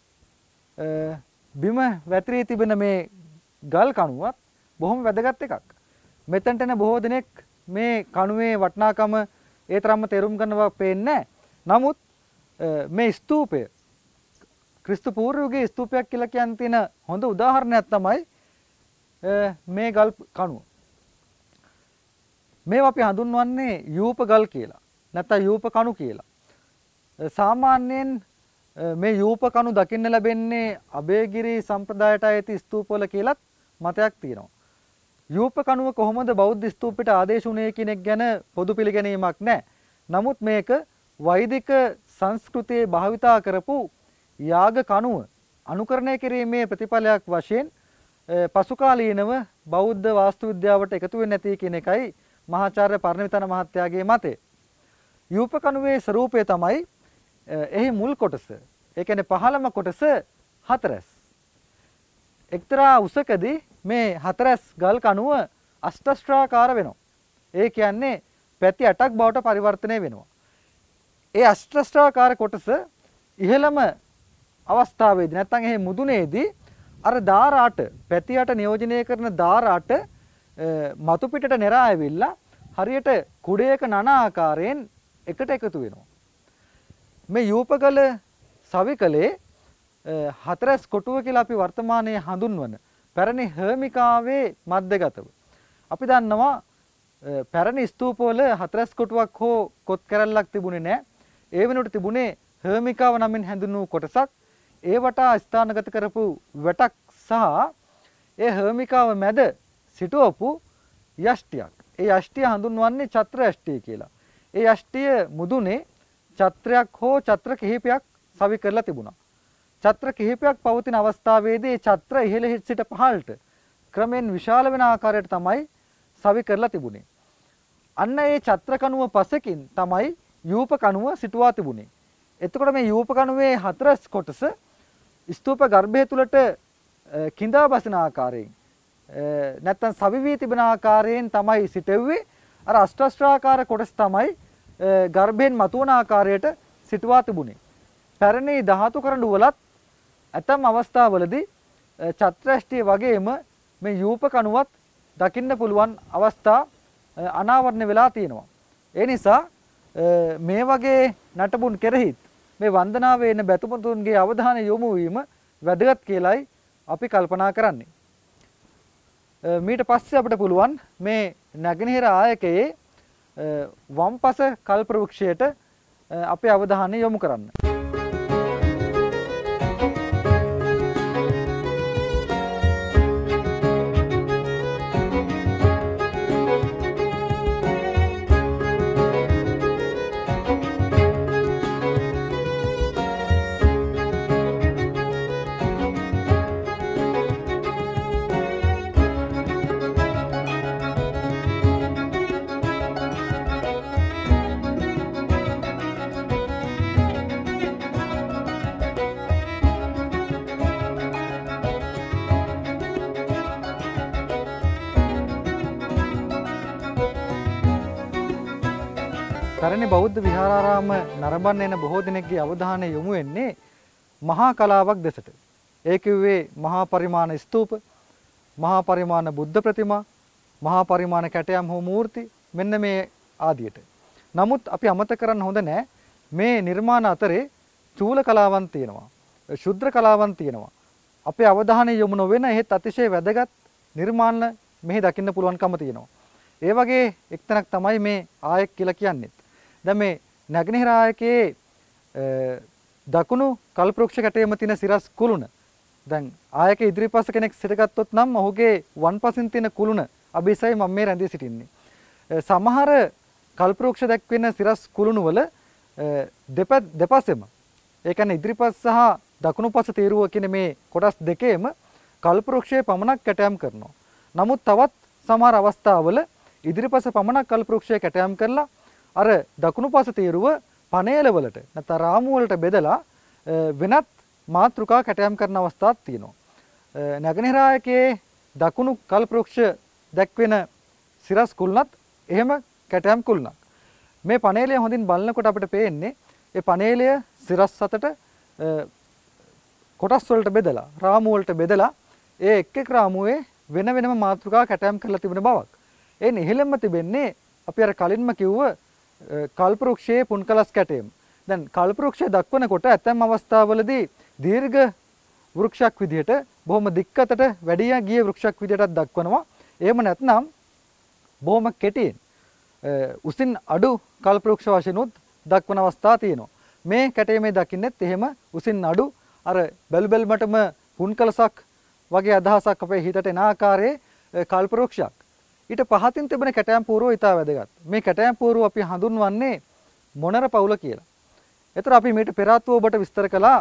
බිම වැතිරී තිබෙන මේ ගල් කණුවත් බොහොම වැදගත් එකක්. මෙතනට එන බොහෝ දෙනෙක් මේ කණුවේ වටිනාකම ඒ තරම්ම තේරුම් ගන්නවා පේන්නේ නැහැ. නමුත් මේ ස්තූපය ක්‍රිස්තු පූර්ව යුගයේ ස්තූපයක් කියලා කියන තියෙන හොඳ උදාහරණයක් තමයි මේ ගල් කණුව. මේවා අපි හඳුන්වන්නේ යූප ගල් කියලා. නැත්නම් යූප කණු කියලා. සාමාන්‍යයෙන් මේ යූප කණු දකින්න ලැබෙන්නේ අබේගිරි සම්ප්‍රදායට අයිති ස්තූපවල කියලාත් මතයක් තියෙනවා. යූප කණුව කොහොමද බෞද්ධ ස්තූපයට ආදේශ වුණේ කියන එක ගැන පොදු පිළිගැනීමක් නැහැ. නමුත් මේක වෛදික සංස්කෘතියේ භාවිතා කරපු යාග කණුව අනුකරණය කිරීමේ ප්‍රතිඵලයක් වශයෙන් පසුකාලීනව බෞද්ධ වාස්තු විද්‍යාවට එකතු වෙන්නේ නැති කියන එකයි මහාචාර්ය පරණවිතාන මහත්තයාගේ මතය. යූප කණුවේ ස්වරූපය තමයි එහි මුල් කොටස. ඒ කියන්නේ පහළම කොටස හතරැස්. එක්තරා උසකදී මේ හතරැස් ගල් කණුව අෂ්ටස්ත්‍රාකාර වෙනවා. ඒ කියන්නේ පැති 8ක් බවට පරිවර්තනය වෙනවා. ඒ අෂ්ටාෂ්ටාකාර කොටස ඉහළම අවස්ථාවේදී නැත්නම් එහි මුදුනේදී අර දාර 8 පැති 8 නියෝජනය කරන දාර 8 මතු පිටට නෙරා ඇවිල්ලා හරියට කුඩයක නන ආකාරයෙන් එකට එකතු වෙනවා. මේ යූපකල සවිකලේ හතරස් කොටුව කියලා අපි වර්තමානයේ හඳුන්වන පැරණි හර්මිකාවේ මැදගතව අපි දන්නවා පැරණි ස්තූපවල හතරස් කොටුවක් හෝ කොත් කැරල්ලක් තිබුණේ නැහැ. ඒ වෙනුවට තිබුණේ හර්මිකාව නමින් හැඳින්වූ කොටසක්. ඒ වටා ස්ථානගත කරපු වැටක් සහ ඒ හර්මිකාව මැද සිටවපු යෂ්ටියක්. ඒ යෂ්ටිය හඳුන්වන්නේ ඡත්‍ර යෂ්ටිය කියලා. ඒ යෂ්ටිය මුදුනේ ඡත්‍රයක් හෝ ඡත්‍ර කිහිපයක් සවි කරලා තිබුණා. ඡත්‍ර කිහිපයක් පවතින අවස්ථාවේදී ඡත්‍ර ඉහළ සිට පහළට ක්‍රමෙන් විශාල වෙන ආකාරයට තමයි සවි කරලා තිබුණේ. අන්න ඒ ඡත්‍ර කණුව පසකින් තමයි යූප කණුව සිටුවා තිබුණේ. එතකොට මේ යූප කණුවේ හතරස් කොටස ස්තූප ගර්භය තුලට කිඳා බසින ආකාරයෙන් නැත්තම් සවි වී තිබෙන ආකාරයෙන් තමයි සිටෙව්වේ. අර අෂ්ටාෂ්ටාකාර කොටස තමයි ගර්භයෙන් මතුවන ආකාරයට සිටුවා තිබුණේ. පැරණි ධාතු කරඬු වලත් ඇතම් අවස්ථාවලදී ඡත්‍රාෂ්ටිය වගේම මේ යූප කණුවත් දකින්න පුළුවන් අවස්ථා අනාවරණය වෙලා තියෙනවා. ඒ නිසා මේ වගේ නටබුන් කෙරෙහිත් මේ වන්දනාවේ එන බැතුමුතුන්ගේ අවධානය යොමු වීම වැදගත් කියලායි අපි කල්පනා කරන්නේ. මීට පස්සේ අපිට පුළුවන් මේ නැගෙනහිර ආයකයේ වම්පස කල්ප වෘක්ෂයට අපේ අවධානය යොමු කරන්න. පැරණි බෞද්ධ විහාරාරාම නරඹන්න එන බොහෝ දෙනෙක්ගේ අවධානය යොමු වෙන්නේ මහා කලාවක් දෙසට. ඒ කිව්වේ මහා පරිමාණ ස්තූප, මහා පරිමාණ බුද්ධ ප්‍රතිමා, මහා පරිමාණ කැටයම් හෝ මූර්ති මෙන්න මේ ආදියට. නමුත් අපි අමතක කරන්න හොඳ නැහැ මේ නිර්මාණ අතරේ චූල කලාවන් තියෙනවා, ශුද්‍ර කලාවන් තියෙනවා. අපේ අවධානය යොමු නොවන එහෙත් අතිශය වැදගත් නිර්මාණ මෙහි දකින්න පුළුවන්කම තියෙනවා. ඒ වගේ එක්තැනක් තමයි මේ ආයක කියලා කියන්නේ. දැන් මේ නැගෙනහිර ආයකයේ දකුණු කල්පවෘක්ෂ කැටයම තියෙන සිරස් කුළුණ. දැන් ආයක ඉදිරිපස කෙනෙක් සිටගත්තොත් නම් ඔහුගේ වන්පසින් තියෙන කුළුණ අභිසයි මම මේ රැඳී සිටින්නේ. සමහර කල්පවෘක්ෂ දැක්වෙන සිරස් කුළුණු වල දෙපසෙම ඒ කියන්නේ ඉදිරිපස සහ දකුණු පස තීරුව කියන මේ කොටස් දෙකේම කල්පවෘක්ෂයේ පමණක් කැටයම් කරනවා. නමුත් තවත් සමහර අවස්ථාවල ඉදිරිපස පමණක් කල්පවෘක්ෂයේ කැටයම් කරලා අර දකුණු පස තීරුව පණේල වලට නැත්නම් රාමු වලට බෙදලා වෙනත් මාතෘකා කැටයම් කරන අවස්ථාවක් තියෙනවා. නැගෙනහිර ආයකයේ දකුණු කල්පවෘක්ෂ දැක්වෙන සිරස් කුළුණත් එහෙම කැටයම් කුළුණක්. මේ පණේලය හොඳින් බලනකොට අපිට පේන්නේ ඒ පණේලය සිරස් අතට කොටස් වලට බෙදලා රාමු වලට බෙදලා ඒ එක් එක් රාමුවේ වෙන වෙනම මාතෘකා කැටයම් කරලා තිබෙන බවක්. ඒ නිහිලෙන්ම තිබෙන්නේ අපි අර කලින්ම කිව්ව කල්පවෘක්ෂයේ පුන්කලස් කැටයම. දැන් කල්පවෘක්ෂය දක්වනකොට ඇතැම් අවස්ථාවලදී දීර්ඝ වෘක්ෂයක් විදිහට බොහොම දික්කතට වැඩි ගිය වෘක්ෂයක් විදිහටත් දක්වනවා. එහෙම නැත්නම් බොහොම කෙටියෙන් උසින් අඩු කල්පවෘක්ෂ වශයෙන් උත් දක්වන අවස්ථා තියෙනවා. මේ කැටයමේ දකින්නෙත් එහෙම උසින් අඩු අර බැල්බැල්මටම පුන්කලසක් වගේ අදහසක් අපේ හිතට එන ආකාරයේ කල්පවෘක්ෂයක්. ඊට පහතින් තිබෙන කැටයම් පූර්ව ඉතා වැදගත්. මේ කැටයම් පූර්ව අපි හඳුන්වන්නේ මොනර පවුල කියලා. ඒතර අපි මේට පෙර ආත්ව ඔබට විස්තර කළා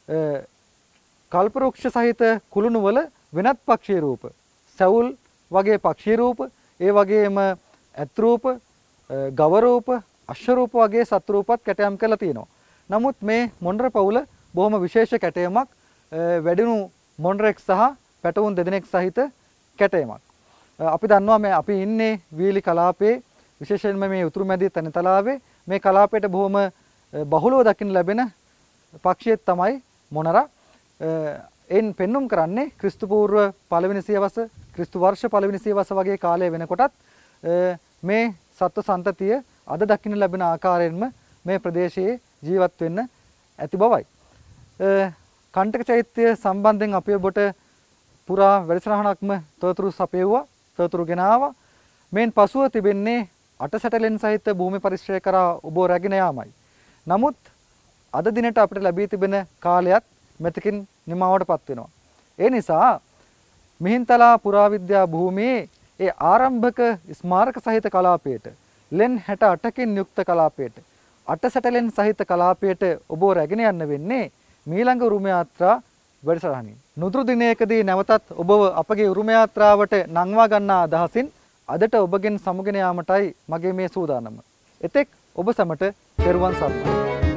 කල්පවෘක්ෂ සහිත කුළුණු වල වෙනත් පක්ෂී රූප, සැවුල් වගේ පක්ෂී රූප, ඒ වගේම ඇත් රූප, ගව රූප, අශ්ව රූප වගේ සත් රූපත් කැටයම් කරලා තියෙනවා. නමුත් මේ මොනර පවුල බොහොම විශේෂ කැටයමක්, වැඩිණු මොනරෙක් සහ පැටවුන් දෙදෙනෙක් සහිත කැටයමක්. අපි දන්නවා මේ අපි ඉන්නේ වීලි කලාපයේ විශේෂයෙන්ම මේ උතුරු මැදින් තනිතලාවේ මේ කලාපයට බොහොම බහුලව දකින්න ලැබෙන පක්ෂියෙක් තමයි මොනරා. එයින් පෙන්눔 කරන්නේ ක්‍රිස්තු පූර්ව පළවෙනි සියවස, ක්‍රිස්තු වර්ෂ පළවෙනි සියවස වගේ කාලය වෙනකොටත් මේ සත්ව සන්තතිය අද දකින්න ලැබෙන ආකාරයෙන්ම මේ ප්‍රදේශයේ ජීවත් වෙන්න ඇති බවයි. කණ්ඨක චෛත්‍ය සම්බන්ධයෙන් අපි ඔබට පුරා වැඩසටහනක්ම තොරතුරු සපයුවා, තොරතුරු ගෙනාවා. මේන් පසුව තිබෙන්නේ අටසැටලෙන් සහිත භූමි පරිශ්‍රය කරා ඔබ රැගෙන යාමයි. නමුත් අද දිනට අපිට ලැබී තිබෙන කාලයත් මෙතකින් නිමාවටපත් වෙනවා. ඒ නිසා මිහින්තලා පුරාවිද්‍යා භූමියේ ඒ ආරම්භක ස්මාරක සහිත කලාපයට, ලෙන් 68කින් යුක්ත කලාපයට, අටසැටලෙන් සහිත කලාපයට ඔබ රැගෙන යන්න වෙන්නේ මීළඟ උරුම යාත්‍රා වැඩසටහනින්. නුදුරු දිනයකදී නැවතත් ඔබව අපගේ උරුම යාත්‍රාවට නංවා ගන්නා අදහසින් අදට ඔබගෙන් සමුගෙන යාමටයි මගේ මේ සූදානම. එතෙක් ඔබ සැමට තෙරුවන් සරණයි.